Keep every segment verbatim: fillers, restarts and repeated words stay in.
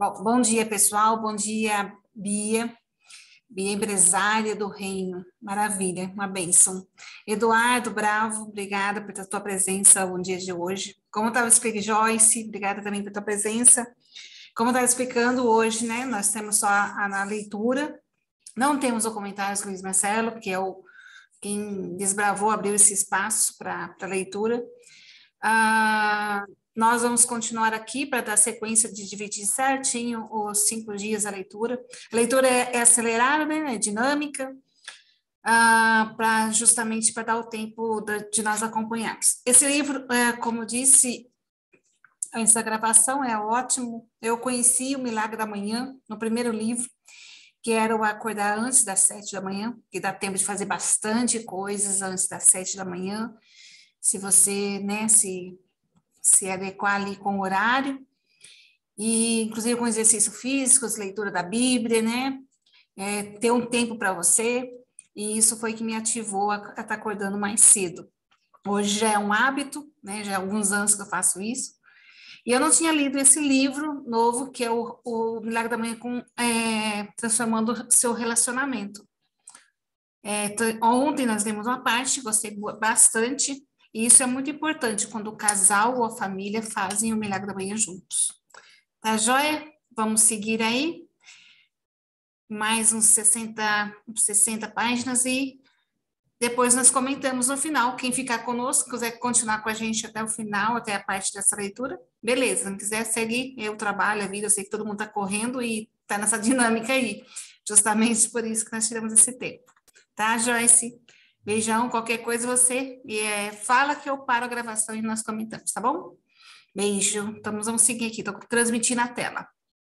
Bom, bom dia, pessoal. Bom dia, Bia. Bia, empresária do Reino. Maravilha, uma bênção. Eduardo Bravo, obrigada pela tua presença no dia de hoje. Como estava explicando, Joyce, obrigada também pela tua presença. Como estava explicando hoje, né? Nós temos só a, a leitura. Não temos o comentário do Luiz Marcelo, que é o quem desbravou, abriu esse espaço para a leitura. Ah, nós vamos continuar aqui para dar sequência de dividir certinho os cinco dias da leitura. A leitura é, é acelerada, né, é dinâmica, ah, para justamente para dar o tempo de, de nós acompanharmos. Esse livro, é, como eu disse antes da gravação, é ótimo. Eu conheci o Milagre da Manhã no primeiro livro, que era o acordar antes das sete da manhã, que dá tempo de fazer bastante coisas antes das sete da manhã, se você, né, se, se adequar ali com o horário, e inclusive com exercício físico, leitura da Bíblia, né, é, ter um tempo para você, e isso foi que me ativou a estar tá acordando mais cedo. Hoje já é um hábito, né, já há alguns anos que eu faço isso, e eu não tinha lido esse livro novo, que é o, o Milagre da Manhã com, é, Transformando Seu Relacionamento. É, ontem nós lemos uma parte, gostei bastante, e isso é muito importante quando o casal ou a família fazem o Milagre da Manhã juntos. Tá joia? Vamos seguir aí. Mais uns sessenta, sessenta páginas e depois nós comentamos no final. Quem ficar conosco, quiser continuar com a gente até o final, até a parte dessa leitura, beleza. Não quiser seguir, eu trabalho, a vida, eu sei que todo mundo está correndo e está nessa dinâmica aí. Justamente por isso que nós tiramos esse tempo. Tá, Joyce? Beijão, qualquer coisa você é, fala que eu paro a gravação e nós comentamos, tá bom? Beijo. Então, vamos seguir aqui, estou transmitindo a tela.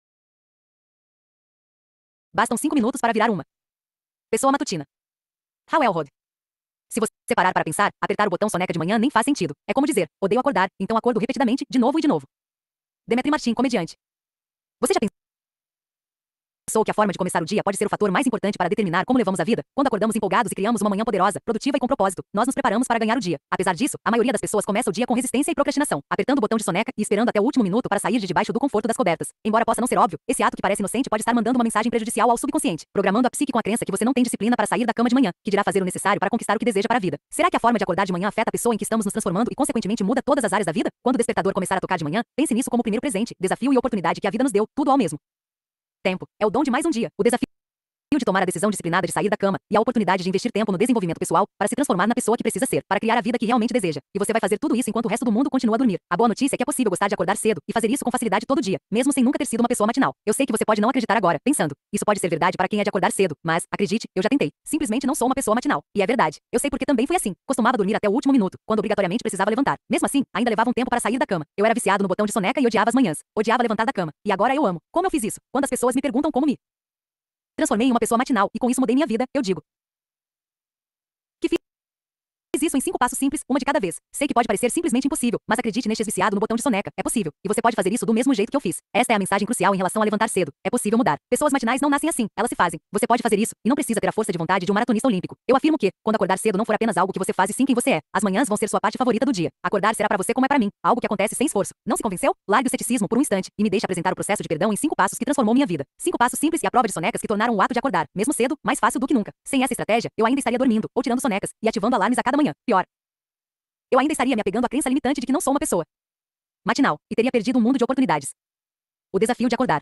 Bastam cinco minutos para virar uma pessoa matutina. Hal Elrod. Se você parar para pensar, apertar o botão soneca de manhã nem faz sentido. É como dizer, odeio acordar, então acordo repetidamente, de novo e de novo. Demetri Martin, comediante. Você já pensou que a forma de começar o dia pode ser o fator mais importante para determinar como levamos a vida? Quando acordamos empolgados e criamos uma manhã poderosa, produtiva e com propósito, nós nos preparamos para ganhar o dia. Apesar disso, a maioria das pessoas começa o dia com resistência e procrastinação, apertando o botão de soneca e esperando até o último minuto para sair de debaixo do conforto das cobertas. Embora possa não ser óbvio, esse ato que parece inocente pode estar mandando uma mensagem prejudicial ao subconsciente, programando a psique com a crença que você não tem disciplina para sair da cama de manhã, que dirá fazer o necessário para conquistar o que deseja para a vida. Será que a forma de acordar de manhã afeta a pessoa em que estamos nos transformando e consequentemente muda todas as áreas da vida? Quando o despertador começar a tocar de manhã, pense nisso como o primeiro presente, desafio e oportunidade que a vida nos deu, tudo ao mesmo tempo. É o dom de mais um dia, o desafio de tomar a decisão disciplinada de sair da cama e a oportunidade de investir tempo no desenvolvimento pessoal para se transformar na pessoa que precisa ser, para criar a vida que realmente deseja. E você vai fazer tudo isso enquanto o resto do mundo continua a dormir. A boa notícia é que é possível gostar de acordar cedo e fazer isso com facilidade todo dia, mesmo sem nunca ter sido uma pessoa matinal. Eu sei que você pode não acreditar agora, pensando, isso pode ser verdade para quem é de acordar cedo, mas, acredite, eu já tentei. Simplesmente não sou uma pessoa matinal. E é verdade. Eu sei porque também fui assim. Costumava dormir até o último minuto, quando obrigatoriamente precisava levantar. Mesmo assim, ainda levava um tempo para sair da cama. Eu era viciado no botão de soneca e odiava as manhãs. Odiava levantar da cama. E agora eu amo. Como eu fiz isso? Quando as pessoas me perguntam como me transformei em uma pessoa matinal, e com isso mudei minha vida, eu digo que fiz isso em cinco passos simples, uma de cada vez. Sei que pode parecer simplesmente impossível, mas acredite neste viciado no botão de soneca. É possível. E você pode fazer isso do mesmo jeito que eu fiz. Esta é a mensagem crucial em relação a levantar cedo. É possível mudar. Pessoas matinais não nascem assim, elas se fazem. Você pode fazer isso, e não precisa ter a força de vontade de um maratonista olímpico. Eu afirmo que, quando acordar cedo não for apenas algo que você faz e sim quem você é, as manhãs vão ser sua parte favorita do dia. Acordar será para você como é para mim, algo que acontece sem esforço. Não se convenceu? Largue o ceticismo por um instante, e me deixe apresentar o processo de perdão em cinco passos que transformou minha vida. Cinco passos simples e a prova de sonecas que tornaram o ato de acordar, mesmo cedo, mais fácil do que nunca. Sem essa estratégia, eu ainda estaria dormindo, ou tirando sonecas, e ativando alarmes a cada manhã. Pior, eu ainda estaria me apegando à crença limitante de que não sou uma pessoa matinal, e teria perdido um mundo de oportunidades. O desafio de acordar.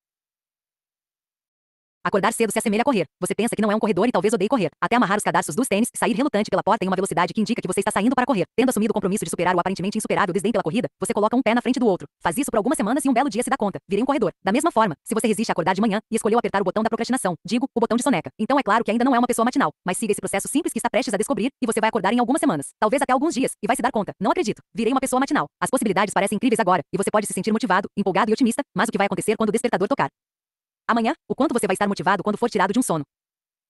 Acordar cedo se assemelha a correr. Você pensa que não é um corredor e talvez odeie correr. Até amarrar os cadarços dos tênis, sair relutante pela porta em uma velocidade que indica que você está saindo para correr. Tendo assumido o compromisso de superar o aparentemente insuperável desdém pela corrida, você coloca um pé na frente do outro. Faz isso por algumas semanas e um belo dia se dá conta. Virei um corredor. Da mesma forma, se você resiste a acordar de manhã e escolheu apertar o botão da procrastinação, digo, o botão de soneca, então é claro que ainda não é uma pessoa matinal. Mas siga esse processo simples que está prestes a descobrir e você vai acordar em algumas semanas. Talvez até alguns dias, e vai se dar conta. Não acredito. Virei uma pessoa matinal. As possibilidades parecem incríveis agora, e você pode se sentir motivado, empolgado e otimista, mas o que vai acontecer quando o despertador tocar? Amanhã, o quanto você vai estar motivado quando for tirado de um sono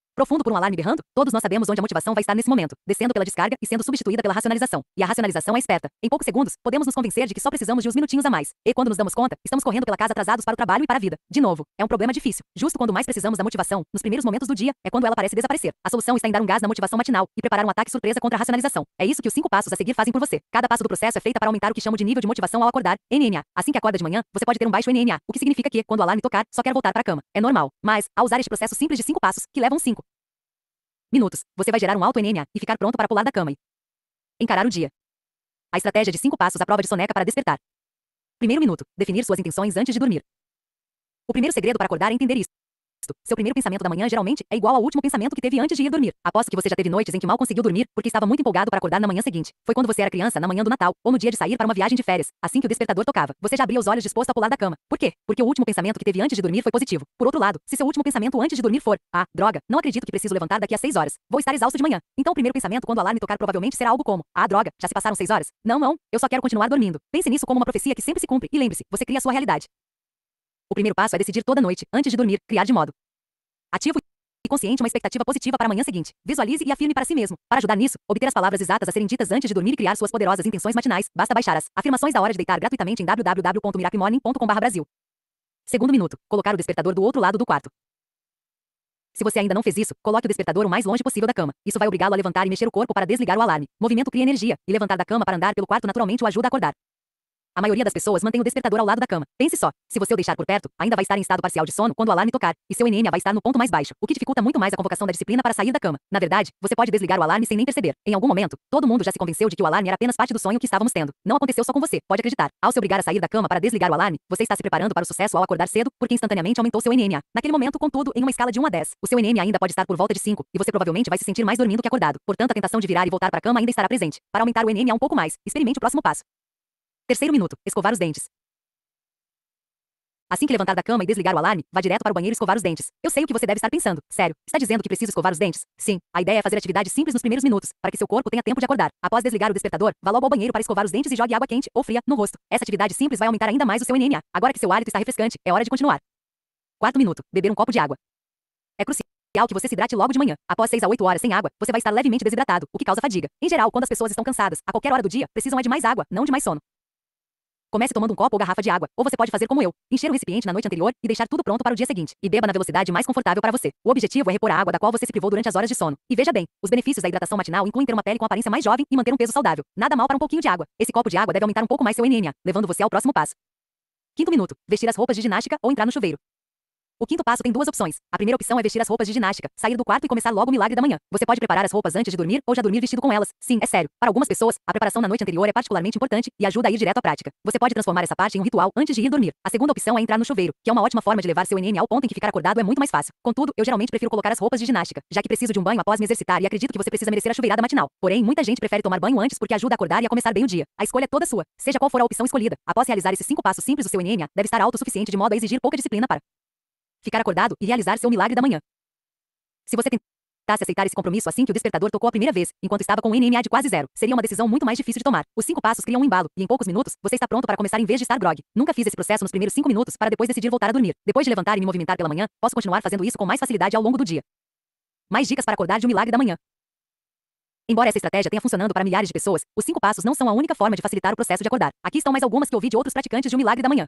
Profundo por um alarme berrando? Todos nós sabemos onde a motivação vai estar nesse momento, descendo pela descarga e sendo substituída pela racionalização. E a racionalização é esperta. Em poucos segundos, podemos nos convencer de que só precisamos de uns minutinhos a mais. E quando nos damos conta, estamos correndo pela casa atrasados para o trabalho e para a vida. De novo, é um problema difícil. Justo quando mais precisamos da motivação, nos primeiros momentos do dia, é quando ela parece desaparecer. A solução está em dar um gás na motivação matinal e preparar um ataque surpresa contra a racionalização. É isso que os cinco passos a seguir fazem por você. Cada passo do processo é feito para aumentar o que chamo de nível de motivação ao acordar, N N A. Assim que acorda de manhã, você pode ter um baixo N N A, o que significa que, quando o alarme tocar, só quer voltar para a cama. É normal. Mas, ao usar este processo simples de cinco passos, que levam cinco minutos, você vai gerar um alto N N A e ficar pronto para pular da cama e encarar o dia. A estratégia de cinco passos à prova de soneca para despertar. Primeiro minuto, definir suas intenções antes de dormir. O primeiro segredo para acordar é entender isso. Seu primeiro pensamento da manhã geralmente é igual ao último pensamento que teve antes de ir dormir. Aposto que você já teve noites em que mal conseguiu dormir porque estava muito empolgado para acordar na manhã seguinte. Foi quando você era criança, na manhã do Natal, ou no dia de sair para uma viagem de férias. Assim que o despertador tocava, você já abria os olhos disposto a pular da cama. Por quê? Porque o último pensamento que teve antes de dormir foi positivo. Por outro lado, se seu último pensamento antes de dormir for: ah, droga, não acredito que preciso levantar daqui a seis horas. Vou estar exausto de manhã. Então o primeiro pensamento quando o alarme tocar provavelmente será algo como: ah, droga, já se passaram seis horas? Não, não, eu só quero continuar dormindo. Pense nisso como uma profecia que sempre se cumpre e lembre-se, você cria a sua realidade. O primeiro passo é decidir toda noite, antes de dormir, criar de modo ativo e consciente uma expectativa positiva para a manhã seguinte. Visualize e afirme para si mesmo. Para ajudar nisso, obter as palavras exatas a serem ditas antes de dormir e criar suas poderosas intenções matinais, basta baixar as afirmações da hora de deitar gratuitamente em w w w ponto miracle morning ponto com barra brasil. Segundo minuto, colocar o despertador do outro lado do quarto. Se você ainda não fez isso, coloque o despertador o mais longe possível da cama. Isso vai obrigá-lo a levantar e mexer o corpo para desligar o alarme. Movimento cria energia, e levantar da cama para andar pelo quarto naturalmente o ajuda a acordar. A maioria das pessoas mantém o despertador ao lado da cama. Pense só, se você o deixar por perto, ainda vai estar em estado parcial de sono quando o alarme tocar, e seu N N A vai estar no ponto mais baixo, o que dificulta muito mais a convocação da disciplina para sair da cama. Na verdade, você pode desligar o alarme sem nem perceber. Em algum momento, todo mundo já se convenceu de que o alarme era apenas parte do sonho que estávamos tendo. Não aconteceu só com você, pode acreditar. Ao se obrigar a sair da cama para desligar o alarme, você está se preparando para o sucesso ao acordar cedo, porque instantaneamente aumentou seu N N A. Naquele momento, contudo, em uma escala de um a dez, o seu N N A ainda pode estar por volta de cinco, e você provavelmente vai se sentir mais dormindo que acordado. Portanto, a tentação de virar e voltar para a cama ainda estará presente. Para aumentar o N N A um pouco mais, experimente o próximo passo. Terceiro minuto, escovar os dentes. Assim que levantar da cama e desligar o alarme, vá direto para o banheiro escovar os dentes. Eu sei o que você deve estar pensando. Sério, está dizendo que preciso escovar os dentes? Sim, a ideia é fazer atividade simples nos primeiros minutos, para que seu corpo tenha tempo de acordar. Após desligar o despertador, vá logo ao banheiro para escovar os dentes e jogue água quente ou fria no rosto. Essa atividade simples vai aumentar ainda mais o seu N N A. Agora que seu hálito está refrescante, é hora de continuar. Quarto minuto, beber um copo de água. É crucial que você se hidrate logo de manhã. Após seis a oito horas sem água, você vai estar levemente desidratado, o que causa fadiga. Em geral, quando as pessoas estão cansadas, a qualquer hora do dia, precisam é de mais água, não de mais sono. Comece tomando um copo ou garrafa de água, ou você pode fazer como eu, encher o recipiente na noite anterior e deixar tudo pronto para o dia seguinte, e beba na velocidade mais confortável para você. O objetivo é repor a água da qual você se privou durante as horas de sono. E veja bem, os benefícios da hidratação matinal incluem ter uma pele com aparência mais jovem e manter um peso saudável. Nada mal para um pouquinho de água. Esse copo de água deve aumentar um pouco mais seu N N A, levando você ao próximo passo. Quinto minuto, vestir as roupas de ginástica ou entrar no chuveiro. O quinto passo tem duas opções. A primeira opção é vestir as roupas de ginástica, sair do quarto e começar logo o milagre da manhã. Você pode preparar as roupas antes de dormir ou já dormir vestido com elas. Sim, é sério. Para algumas pessoas, a preparação na noite anterior é particularmente importante e ajuda a ir direto à prática. Você pode transformar essa parte em um ritual antes de ir dormir. A segunda opção é entrar no chuveiro, que é uma ótima forma de levar seu N N A ao ponto em que ficar acordado é muito mais fácil. Contudo, eu geralmente prefiro colocar as roupas de ginástica, já que preciso de um banho após me exercitar e acredito que você precisa merecer a chuveirada matinal. Porém, muita gente prefere tomar banho antes porque ajuda a acordar e a começar bem o dia. A escolha é toda sua. Seja qual for a opção escolhida, após realizar esses cinco passos simples, o seu N N A deve estar alto o suficiente de modo a exigir pouca disciplina para ficar acordado e realizar seu milagre da manhã. Se você tentasse aceitar esse compromisso assim que o despertador tocou a primeira vez, enquanto estava com um N N A de quase zero, seria uma decisão muito mais difícil de tomar. Os cinco passos criam um embalo, e em poucos minutos, você está pronto para começar em vez de estar grog. Nunca fiz esse processo nos primeiros cinco minutos para depois decidir voltar a dormir. Depois de levantar e me movimentar pela manhã, posso continuar fazendo isso com mais facilidade ao longo do dia. Mais dicas para acordar de um milagre da manhã. Embora essa estratégia tenha funcionado para milhares de pessoas, os cinco passos não são a única forma de facilitar o processo de acordar. Aqui estão mais algumas que ouvi de outros praticantes de um milagre da manhã.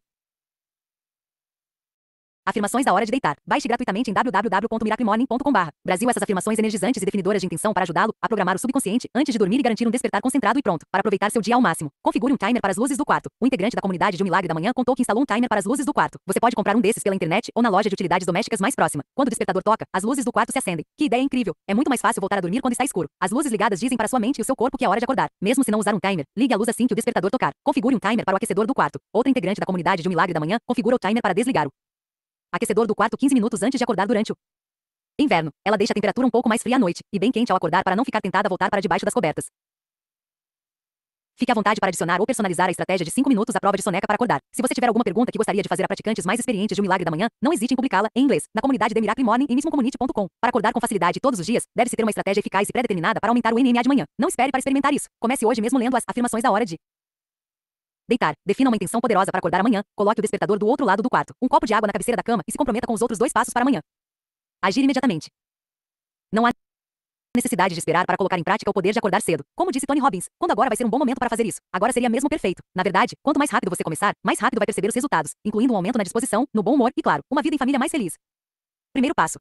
Afirmações da hora de deitar. Baixe gratuitamente em w w w ponto miracle morning ponto com barra Brasil essas afirmações energizantes e definidoras de intenção para ajudá-lo a programar o subconsciente antes de dormir e garantir um despertar concentrado e pronto para aproveitar seu dia ao máximo. Configure um timer para as luzes do quarto. Um integrante da comunidade de um milagre da manhã contou que instalou um timer para as luzes do quarto. Você pode comprar um desses pela internet ou na loja de utilidades domésticas mais próxima. Quando o despertador toca, as luzes do quarto se acendem. Que ideia incrível! É muito mais fácil voltar a dormir quando está escuro. As luzes ligadas dizem para sua mente e o seu corpo que é hora de acordar. Mesmo se não usar um timer, ligue a luz assim que o despertador tocar. Configure um timer para o aquecedor do quarto. Outra integrante da comunidade de um milagre da manhã configura o timer para desligar o aquecedor do quarto quinze minutos antes de acordar durante o inverno. Ela deixa a temperatura um pouco mais fria à noite, e bem quente ao acordar para não ficar tentada a voltar para debaixo das cobertas. Fique à vontade para adicionar ou personalizar a estratégia de cinco minutos à prova de soneca para acordar. Se você tiver alguma pergunta que gostaria de fazer a praticantes mais experientes de um milagre da manhã, não hesite em publicá-la em inglês, na comunidade The Miracle Morning em mismo community ponto com. Para acordar com facilidade todos os dias, deve-se ter uma estratégia eficaz e pré-determinada para aumentar o N N A de manhã. Não espere para experimentar isso. Comece hoje mesmo lendo as afirmações da hora de deitar. Defina uma intenção poderosa para acordar amanhã. Coloque o despertador do outro lado do quarto. Um copo de água na cabeceira da cama e se comprometa com os outros dois passos para amanhã. Agir imediatamente. Não há necessidade de esperar para colocar em prática o poder de acordar cedo. Como disse Tony Robbins, quando agora vai ser um bom momento para fazer isso? Agora seria mesmo perfeito. Na verdade, quanto mais rápido você começar, mais rápido vai perceber os resultados, incluindo um aumento na disposição, no bom humor e, claro, uma vida em família mais feliz. Primeiro passo.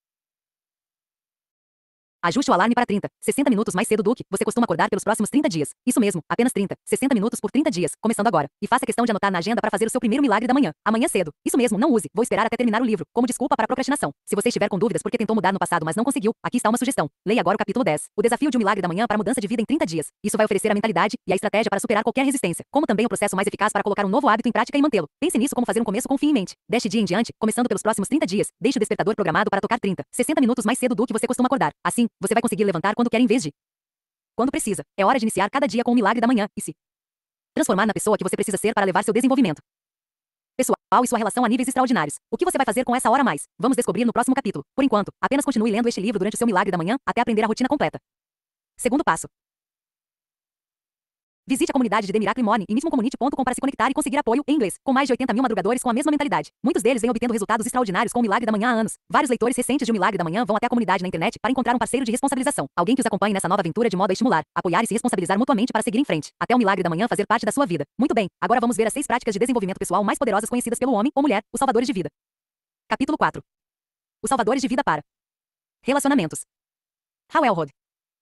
Ajuste o alarme para trinta, sessenta minutos mais cedo do que você costuma acordar pelos próximos trinta dias. Isso mesmo, apenas trinta, sessenta minutos por trinta dias, começando agora. E faça questão de anotar na agenda para fazer o seu primeiro milagre da manhã. Amanhã cedo. Isso mesmo, não use. Vou esperar até terminar o livro, como desculpa para a procrastinação. Se você estiver com dúvidas porque tentou mudar no passado, mas não conseguiu, aqui está uma sugestão. Leia agora o capítulo dez. O desafio de um milagre da manhã para mudança de vida em trinta dias. Isso vai oferecer a mentalidade e a estratégia para superar qualquer resistência, como também o processo mais eficaz para colocar um novo hábito em prática e mantê-lo. Pense nisso como fazer um começo com fim em mente. Deste dia em diante, começando pelos próximos trinta dias, deixe o despertador programado para tocar trinta, sessenta minutos mais cedo do que você costuma acordar. Assim, você vai conseguir levantar quando quer em vez de quando precisa. É hora de iniciar cada dia com o milagre da manhã e se transformar na pessoa que você precisa ser para levar seu desenvolvimento pessoal e sua relação a níveis extraordinários. O que você vai fazer com essa hora a mais? Vamos descobrir no próximo capítulo. Por enquanto, apenas continue lendo este livro durante o seu milagre da manhã até aprender a rotina completa. Segundo passo. Visite a comunidade de The Miracle Morning em mismo community ponto com para se conectar e conseguir apoio em inglês, com mais de oitenta mil madrugadores com a mesma mentalidade. Muitos deles vêm obtendo resultados extraordinários com o milagre da manhã há anos. Vários leitores recentes de O Milagre da Manhã vão até a comunidade na internet para encontrar um parceiro de responsabilização, alguém que os acompanhe nessa nova aventura de modo a estimular, apoiar e se responsabilizar mutuamente para seguir em frente, até o milagre da manhã fazer parte da sua vida. Muito bem, agora vamos ver as seis práticas de desenvolvimento pessoal mais poderosas conhecidas pelo homem ou mulher, os salvadores de vida. Capítulo quatro. Os salvadores de vida para relacionamentos. Hal Elrod.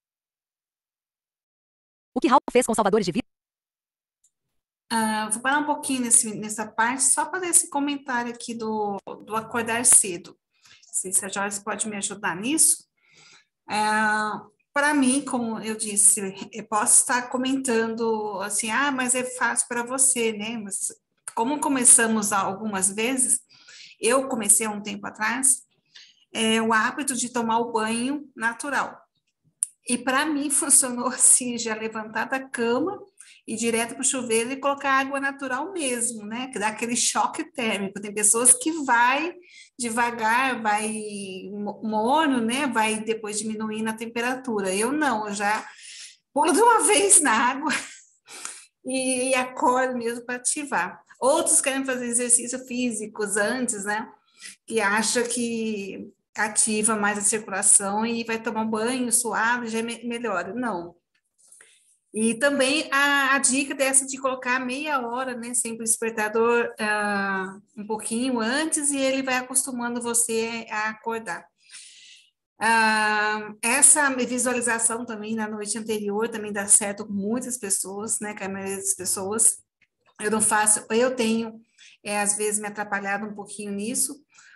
O que Hal fez com os salvadores de vida? Uh, vou parar um pouquinho nesse, nessa parte, só para esse comentário aqui do, do acordar cedo. Não sei se a Joyce pode me ajudar nisso. Uh, para mim, como eu disse, eu posso estar comentando assim, ah, mas é fácil para você, né? Mas como começamos algumas vezes, eu comecei há um tempo atrás, é, o hábito de tomar o banho natural. E para mim funcionou assim, já levantar da cama, ir direto para o chuveiro e colocar água natural mesmo, né? Que dá aquele choque térmico. Tem pessoas que vai devagar, vai morno, né? Vai depois diminuindo a temperatura. Eu não, eu já pulo de uma vez na água e, e acordo mesmo para ativar. Outros querem fazer exercícios físicos antes, né? Que acha que ativa mais a circulação e vai tomar um banho suave, já melhora. Não. E também a, a dica dessa de colocar meia hora, né, sempre o despertador uh, um pouquinho antes e ele vai acostumando você a acordar. Uh, essa visualização também na noite anterior também dá certo com muitas pessoas, né, com a maioria das pessoas. Eu não faço, eu tenho, é, às vezes, me atrapalhado um pouquinho nisso,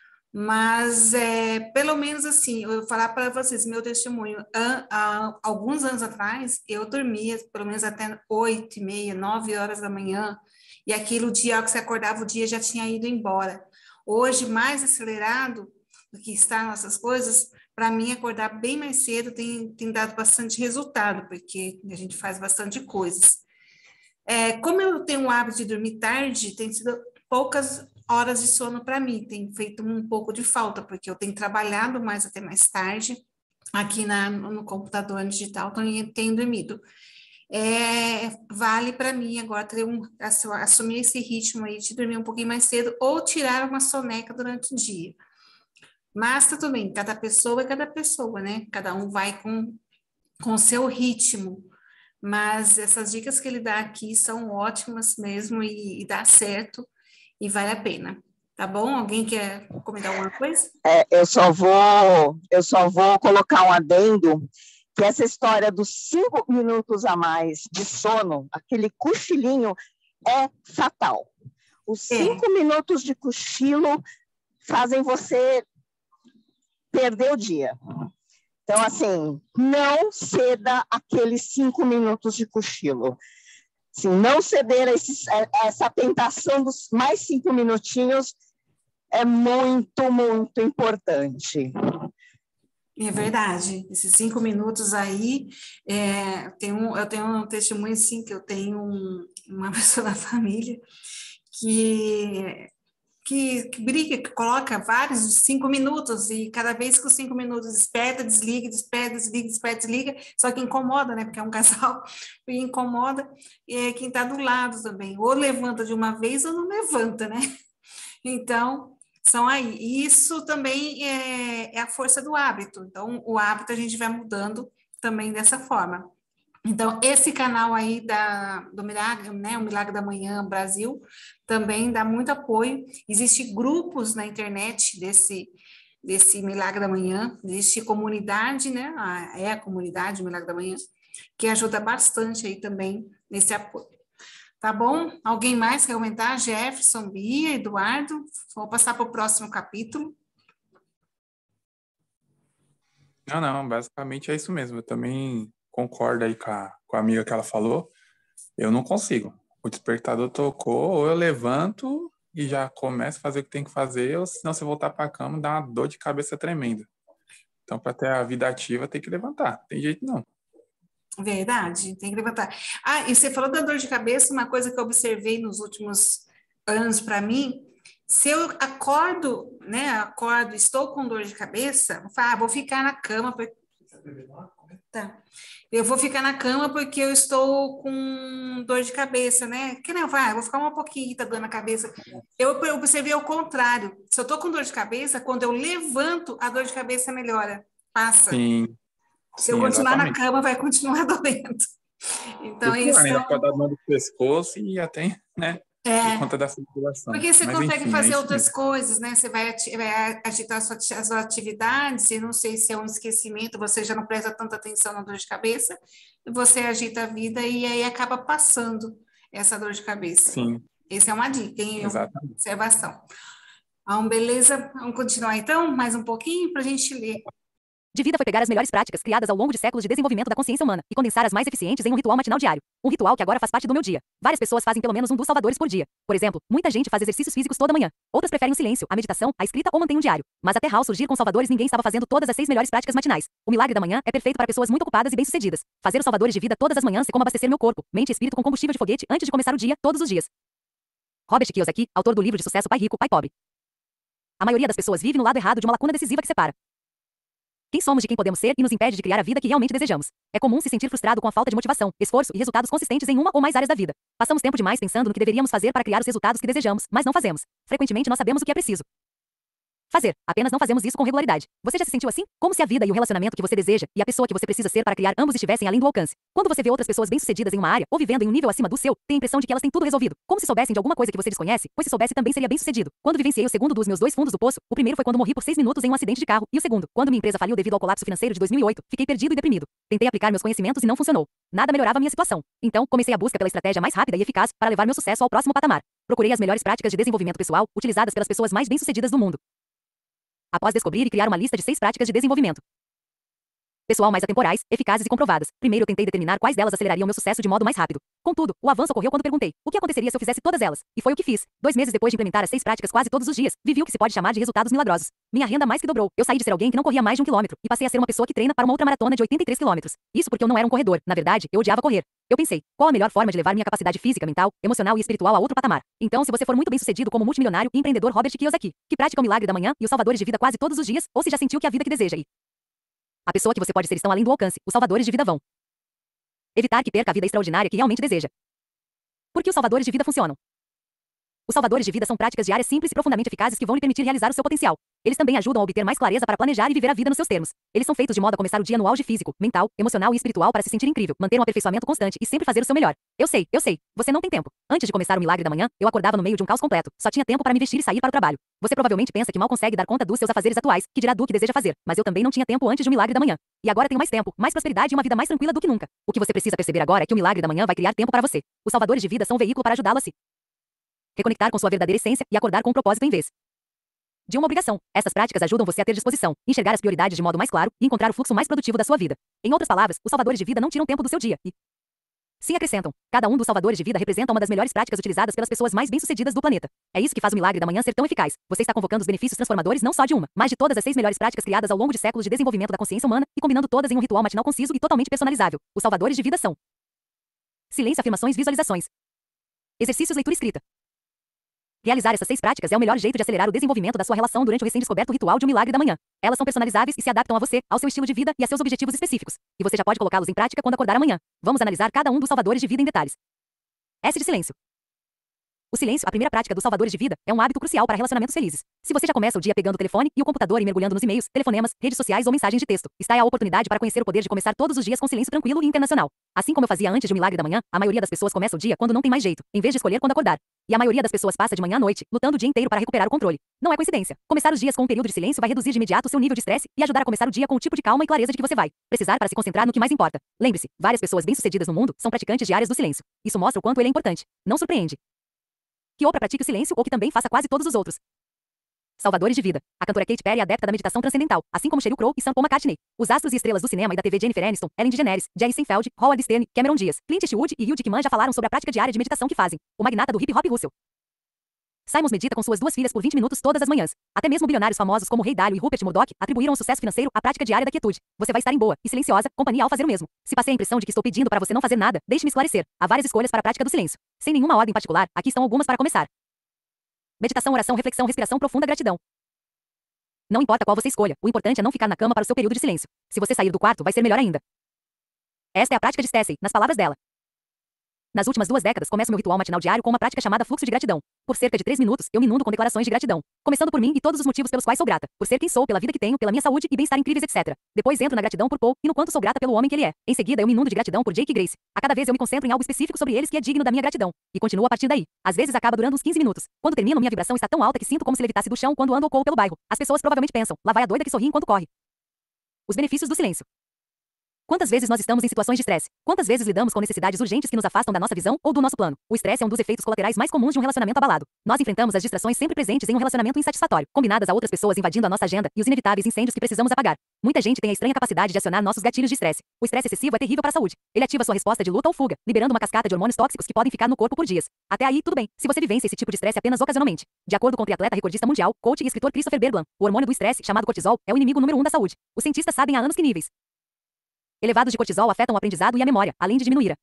mas é, pelo menos assim, eu vou falar para vocês, meu testemunho, há, há alguns anos atrás, eu dormia pelo menos até oito e meia, nove horas da manhã, e aquilo, o dia que você acordava, o dia já tinha ido embora. Hoje, mais acelerado do que está nossas coisas, para mim, acordar bem mais cedo tem, tem dado bastante resultado, porque a gente faz bastante coisas. É, como eu tenho o hábito de dormir tarde, tem sido poucas horas de sono para mim, tem feito um pouco de falta, porque eu tenho trabalhado mais até mais tarde, aqui na, no computador digital, então eu tenho dormido. É, vale para mim agora ter um, assumir esse ritmo aí de dormir um pouquinho mais cedo, ou tirar uma soneca durante o dia. Mas tá tudo bem, cada pessoa é cada pessoa, né? Cada um vai com com o seu ritmo, mas essas dicas que ele dá aqui são ótimas mesmo e, e dá certo, e vale a pena, tá bom? Alguém quer comentar alguma coisa? É, eu só vou, eu só vou colocar um adendo, que essa história dos cinco minutos a mais de sono, aquele cochilinho, é fatal. Os é. cinco minutos de cochilo fazem você perder o dia. Então, assim, não ceda aqueles cinco minutos de cochilo. Assim, não ceder a, esses, a essa tentação dos mais cinco minutinhos é muito, muito importante. É verdade. Esses cinco minutos aí, é, tem um, eu tenho um testemunho, assim, que eu tenho um, uma pessoa da família que... Que, que briga, que coloca vários cinco minutos, e cada vez que os cinco minutos desperta, desliga, desperta, desliga, desperta, desliga, só que incomoda, né, porque é um casal, e incomoda, e é quem está do lado também, ou levanta de uma vez ou não levanta, né, então, São aí. E isso também é, é a força do hábito. Então, o hábito a gente vai mudando também dessa forma. Então, esse canal aí da, do Milagre, né, o Milagre da Manhã Brasil, também dá muito apoio. Existem grupos na internet desse, desse Milagre da Manhã, existe comunidade, né, a, é a comunidade Milagre da Manhã, que ajuda bastante aí também nesse apoio. Tá bom? Alguém mais quer comentar? Jefferson, Bia, Eduardo? Vou passar para o próximo capítulo. Não, não, basicamente é isso mesmo. Eu também concordo aí com a, com a amiga que ela falou. Eu não consigo. O despertador tocou, ou eu levanto e já começo a fazer o que tem que fazer, ou senão se eu voltar para a cama, dá uma dor de cabeça tremenda. Então, para ter a vida ativa, tem que levantar. Tem jeito não. Verdade, tem que levantar. Ah, e você falou da dor de cabeça, uma coisa que eu observei nos últimos anos para mim, se eu acordo, né, acordo, estou com dor de cabeça, eu falo, ah, vou ficar na cama, porque... tá. Eu vou ficar na cama porque eu estou com dor de cabeça, né? Que não vai, vou ficar um pouquinho tá dando na cabeça. Eu, eu observei o contrário. Se eu estou com dor de cabeça, quando eu levanto, a dor de cabeça melhora, passa. Sim. Se Sim, eu continuar exatamente. na cama, vai continuar doendo. Então, E isso pior, ainda é... pode dar dor no pescoço e até, né, por conta da circulação. Porque você Mas, consegue enfim, fazer é outras mesmo. coisas, né? Você vai, ati vai agitar as suas, as suas atividades, e não sei se é um esquecimento, você já não presta tanta atenção na dor de cabeça, você agita a vida e aí acaba passando essa dor de cabeça. Sim. Essa é uma dica, hein? Exatamente. Observação. Então, beleza? Vamos continuar então, mais um pouquinho para a gente ler. De vida foi pegar as melhores práticas criadas ao longo de séculos de desenvolvimento da consciência humana e condensar as mais eficientes em um ritual matinal diário. Um ritual que agora faz parte do meu dia. Várias pessoas fazem pelo menos um dos salvadores por dia. Por exemplo, muita gente faz exercícios físicos toda manhã. Outras preferem o silêncio, a meditação, a escrita ou mantém um diário. Mas até Hal surgir com salvadores, ninguém estava fazendo todas as seis melhores práticas matinais. O milagre da manhã é perfeito para pessoas muito ocupadas e bem-sucedidas. Fazer os salvadores de vida todas as manhãs é como abastecer meu corpo, mente e espírito com combustível de foguete antes de começar o dia, todos os dias. Robert Kiyosaki, autor do livro de sucesso Pai Rico, Pai Pobre. A maioria das pessoas vive no lado errado de uma lacuna decisiva que separa quem somos de quem podemos ser e nos impede de criar a vida que realmente desejamos. É comum se sentir frustrado com a falta de motivação, esforço e resultados consistentes em uma ou mais áreas da vida. Passamos tempo demais pensando no que deveríamos fazer para criar os resultados que desejamos, mas não fazemos. Frequentemente nós sabemos o que é preciso fazer, apenas não fazemos isso com regularidade. Você já se sentiu assim? Como se a vida e o relacionamento que você deseja e a pessoa que você precisa ser para criar ambos estivessem além do alcance. Quando você vê outras pessoas bem-sucedidas em uma área ou vivendo em um nível acima do seu, tem a impressão de que elas têm tudo resolvido, como se soubessem de alguma coisa que você desconhece, pois se soubesse também seria bem-sucedido. Quando vivenciei o segundo dos meus dois fundos do poço, o primeiro foi quando morri por seis minutos em um acidente de carro, e o segundo, quando minha empresa faliu devido ao colapso financeiro de dois mil e oito, fiquei perdido e deprimido. Tentei aplicar meus conhecimentos e não funcionou. Nada melhorava a minha situação. Então, comecei a busca pela estratégia mais rápida e eficaz para levar meu sucesso ao próximo patamar. Procurei as melhores práticas de desenvolvimento pessoal, utilizadas pelas pessoas mais bem-sucedidas do mundo. Após descobrir e criar uma lista de seis práticas de desenvolvimento pessoal mais atemporais, eficazes e comprovadas, primeiro eu tentei determinar quais delas acelerariam meu sucesso de modo mais rápido. Contudo, o avanço ocorreu quando perguntei, o que aconteceria se eu fizesse todas elas? E foi o que fiz. Dois meses depois de implementar as seis práticas quase todos os dias, vivi o que se pode chamar de resultados milagrosos. Minha renda mais que dobrou. Eu saí de ser alguém que não corria mais de um quilômetro, e passei a ser uma pessoa que treina para uma outra maratona de oitenta e três quilômetros. Isso porque eu não era um corredor. Na verdade, eu odiava correr. Eu pensei, qual a melhor forma de levar minha capacidade física, mental, emocional e espiritual a outro patamar? Então, se você for muito bem-sucedido como multimilionário e empreendedor Robert Kiyosaki, que pratica o milagre da manhã e os salvadores de vida quase todos os dias, ou se já sentiu que a vida que deseja e a pessoa que você pode ser estão além do alcance, os salvadores de vida vão evitar que perca a vida extraordinária que realmente deseja. Por que os salvadores de vida funcionam? Os salvadores de vida são práticas diárias simples e profundamente eficazes que vão lhe permitir realizar o seu potencial. Eles também ajudam a obter mais clareza para planejar e viver a vida nos seus termos. Eles são feitos de modo a começar o dia no auge físico, mental, emocional e espiritual para se sentir incrível, manter um aperfeiçoamento constante e sempre fazer o seu melhor. Eu sei, eu sei, você não tem tempo. Antes de começar o milagre da manhã, eu acordava no meio de um caos completo. Só tinha tempo para me vestir e sair para o trabalho. Você provavelmente pensa que mal consegue dar conta dos seus afazeres atuais, que dirá do que deseja fazer, mas eu também não tinha tempo antes de um milagre da manhã. E agora tenho mais tempo, mais prosperidade e uma vida mais tranquila do que nunca. O que você precisa perceber agora é que o milagre da manhã vai criar tempo para você. Os salvadores de vida são um veículo para ajudá-lo a se reconectar com sua verdadeira essência e acordar com um propósito em vez de uma obrigação. Essas práticas ajudam você a ter disposição, enxergar as prioridades de modo mais claro e encontrar o fluxo mais produtivo da sua vida. Em outras palavras, os salvadores de vida não tiram tempo do seu dia e sim acrescentam. Cada um dos salvadores de vida representa uma das melhores práticas utilizadas pelas pessoas mais bem-sucedidas do planeta. É isso que faz o milagre da manhã ser tão eficaz. Você está convocando os benefícios transformadores não só de uma, mas de todas as seis melhores práticas criadas ao longo de séculos de desenvolvimento da consciência humana e combinando todas em um ritual matinal conciso e totalmente personalizável. Os salvadores de vida são silêncio, afirmações, visualizações, exercícios, leitura escrita. Realizar essas seis práticas é o melhor jeito de acelerar o desenvolvimento da sua relação durante o recém-descoberto ritual de um milagre da manhã. Elas são personalizáveis e se adaptam a você, ao seu estilo de vida e a seus objetivos específicos. E você já pode colocá-los em prática quando acordar amanhã. Vamos analisar cada um dos salvadores de vida em detalhes. S de silêncio. O silêncio, a primeira prática dos salvadores de vida, é um hábito crucial para relacionamentos felizes. Se você já começa o dia pegando o telefone e o computador e mergulhando nos e-mails, telefonemas, redes sociais ou mensagens de texto, está aí a oportunidade para conhecer o poder de começar todos os dias com silêncio tranquilo e internacional. Assim como eu fazia antes de um milagre da manhã, a maioria das pessoas começa o dia quando não tem mais jeito, em vez de escolher quando acordar. E a maioria das pessoas passa de manhã à noite, lutando o dia inteiro para recuperar o controle. Não é coincidência. Começar os dias com um período de silêncio vai reduzir de imediato seu nível de estresse e ajudar a começar o dia com o tipo de calma e clareza de que você vai precisar para se concentrar no que mais importa. Lembre-se, várias pessoas bem-sucedidas no mundo são praticantes diárias do silêncio. Isso mostra o quanto ele é importante. Não surpreende que Oprah pratique o silêncio ou que também faça quase todos os outros. Salvadores de vida. A cantora Katy Perry é adepta da meditação transcendental, assim como Sheryl Crow e Sam Paul McCartney. Os astros e estrelas do cinema e da T V Jennifer Aniston, Ellen DeGeneres, Jerry Seinfeld, Howard Stern, Cameron Diaz, Clint Eastwood e Hugh Jackman já falaram sobre a prática diária de meditação que fazem. O magnata do hip hop Russell Simons medita com suas duas filhas por vinte minutos todas as manhãs. Até mesmo bilionários famosos como Ray Dalio e Rupert Murdoch atribuíram o sucesso financeiro à prática diária da quietude. Você vai estar em boa e silenciosa companhia ao fazer o mesmo. Se passei a impressão de que estou pedindo para você não fazer nada, deixe-me esclarecer. Há várias escolhas para a prática do silêncio. Sem nenhuma ordem particular, aqui estão algumas para começar. Meditação, oração, reflexão, respiração profunda, gratidão. Não importa qual você escolha, o importante é não ficar na cama para o seu período de silêncio. Se você sair do quarto, vai ser melhor ainda. Esta é a prática de Stacey, nas palavras dela. Nas últimas duas décadas, começo meu ritual matinal diário com uma prática chamada fluxo de gratidão. Por cerca de três minutos, eu me inundo com declarações de gratidão. Começando por mim e todos os motivos pelos quais sou grata. Por ser quem sou, pela vida que tenho, pela minha saúde e bem-estar incríveis, etcétera. Depois entro na gratidão por Paul e no quanto sou grata pelo homem que ele é. Em seguida, eu me inundo de gratidão por Jake e Grace. A cada vez eu me concentro em algo específico sobre eles que é digno da minha gratidão. E continuo a partir daí. Às vezes acaba durando uns quinze minutos. Quando termino, minha vibração está tão alta que sinto como se levitasse do chão quando ando ou corro pelo bairro. As pessoas provavelmente pensam, lá vai a doida que sorri enquanto corre. Os benefícios do silêncio. Quantas vezes nós estamos em situações de estresse? Quantas vezes lidamos com necessidades urgentes que nos afastam da nossa visão ou do nosso plano? O estresse é um dos efeitos colaterais mais comuns de um relacionamento abalado. Nós enfrentamos as distrações sempre presentes em um relacionamento insatisfatório, combinadas a outras pessoas invadindo a nossa agenda e os inevitáveis incêndios que precisamos apagar. Muita gente tem a estranha capacidade de acionar nossos gatilhos de estresse. O estresse excessivo é terrível para a saúde. Ele ativa sua resposta de luta ou fuga, liberando uma cascata de hormônios tóxicos que podem ficar no corpo por dias. Até aí, tudo bem, se você vivencia esse tipo de estresse apenas ocasionalmente. De acordo com o triatleta recordista mundial, coach e escritor Christopher Berglan, o hormônio do estresse, chamado cortisol, é o inimigo número um da saúde. Os cientistas sabem há anos que níveis elevados de cortisol afetam o aprendizado e a memória, além de diminuir a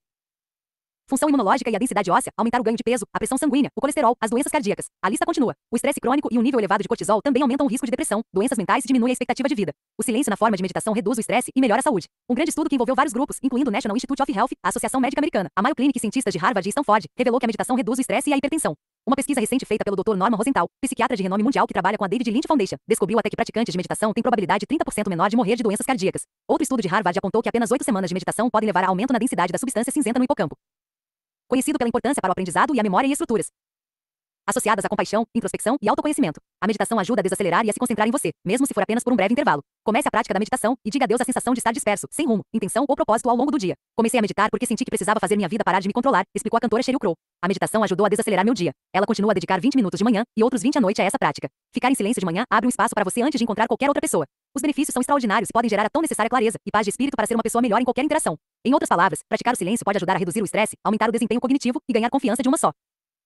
função imunológica e a densidade óssea, aumentar o ganho de peso, a pressão sanguínea, o colesterol, as doenças cardíacas. A lista continua. O estresse crônico e um nível elevado de cortisol também aumentam o risco de depressão, doenças mentais e diminui a expectativa de vida. O silêncio na forma de meditação reduz o estresse e melhora a saúde. Um grande estudo que envolveu vários grupos, incluindo o National Institute of Health, a Associação Médica Americana, a Mayo Clinic e cientistas de Harvard e Stanford, revelou que a meditação reduz o estresse e a hipertensão. Uma pesquisa recente feita pelo doutor Norman Rosenthal, psiquiatra de renome mundial que trabalha com a David Lynch Foundation, descobriu até que praticantes de meditação têm probabilidade trinta por cento menor de morrer de doenças cardíacas. Outro estudo de Harvard apontou que apenas oito semanas de meditação podem levar a aumento na densidade da substância cinzenta no hipocampo, conhecido pela importância para o aprendizado e a memória e estruturas associadas à compaixão, introspecção e autoconhecimento. A meditação ajuda a desacelerar e a se concentrar em você, mesmo se for apenas por um breve intervalo. Comece a prática da meditação e diga adeus à sensação de estar disperso, sem rumo, intenção ou propósito ao longo do dia. Comecei a meditar porque senti que precisava fazer minha vida parar de me controlar, explicou a cantora Sheryl Crow. A meditação ajudou a desacelerar meu dia. Ela continua a dedicar vinte minutos de manhã e outros vinte à noite a essa prática. Ficar em silêncio de manhã abre um espaço para você antes de encontrar qualquer outra pessoa. Os benefícios são extraordinários e podem gerar a tão necessária clareza e paz de espírito para ser uma pessoa melhor em qualquer interação. Em outras palavras, praticar o silêncio pode ajudar a reduzir o estresse, aumentar o desempenho cognitivo e ganhar confiança de uma só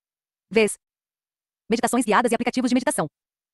vez. Meditações guiadas e aplicativos de meditação.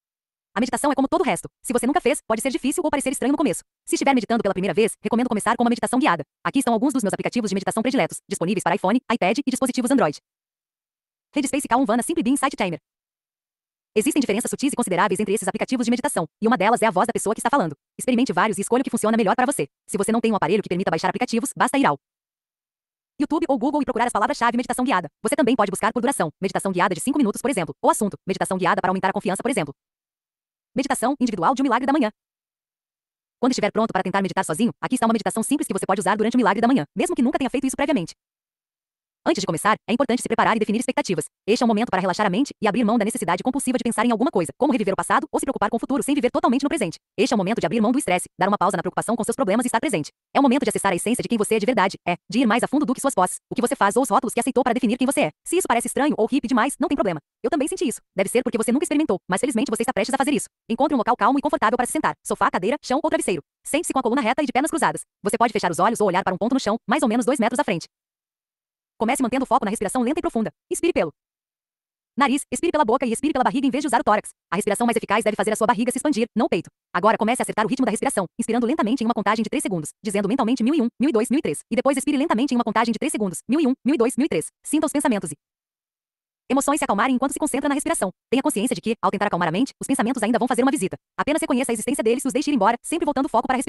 A meditação é como todo o resto. Se você nunca fez, pode ser difícil ou parecer estranho no começo. Se estiver meditando pela primeira vez, recomendo começar com uma meditação guiada. Aqui estão alguns dos meus aplicativos de meditação prediletos, disponíveis para iPhone, iPad e dispositivos Android. Headspace, Calm, Vana, Simply Be, Insight Timer. Existem diferenças sutis e consideráveis entre esses aplicativos de meditação, e uma delas é a voz da pessoa que está falando. Experimente vários e escolha o que funciona melhor para você. Se você não tem um aparelho que permita baixar aplicativos, basta ir ao YouTube ou Google e procurar as palavras-chave meditação guiada. Você também pode buscar por duração, meditação guiada de cinco minutos, por exemplo, ou assunto, meditação guiada para aumentar a confiança, por exemplo. Meditação individual de um milagre da manhã. Quando estiver pronto para tentar meditar sozinho, aqui está uma meditação simples que você pode usar durante o milagre da manhã, mesmo que nunca tenha feito isso previamente. Antes de começar, é importante se preparar e definir expectativas. Este é um momento para relaxar a mente e abrir mão da necessidade compulsiva de pensar em alguma coisa, como reviver o passado ou se preocupar com o futuro sem viver totalmente no presente. Este é o momento de abrir mão do estresse, dar uma pausa na preocupação com seus problemas e estar presente. É o momento de acessar a essência de quem você é de verdade, é, de ir mais a fundo do que suas posses, o que você faz ou os rótulos que aceitou para definir quem você é. Se isso parece estranho ou hippie demais, não tem problema. Eu também senti isso. Deve ser porque você nunca experimentou, mas felizmente você está prestes a fazer isso. Encontre um local calmo e confortável para se sentar, sofá, cadeira, chão ou travesseiro. Sente-se com a coluna reta e de pernas cruzadas. Você pode fechar os olhos ou olhar para um ponto no chão, mais ou menos dois metros à frente. Comece mantendo o foco na respiração lenta e profunda. Inspire pelo nariz, expire pela boca e expire pela barriga em vez de usar o tórax. A respiração mais eficaz deve fazer a sua barriga se expandir, não o peito. Agora comece a acertar o ritmo da respiração, inspirando lentamente em uma contagem de três segundos, dizendo mentalmente mil e um, mil e dois, mil e três, e depois expire lentamente em uma contagem de três segundos, mil e um, mil e dois, mil e três. Sinta os pensamentos e emoções se acalmarem enquanto se concentra na respiração. Tenha consciência de que, ao tentar acalmar a mente, os pensamentos ainda vão fazer uma visita. Apenas reconheça a existência deles e os deixe ir embora, sempre voltando o foco para a respiração.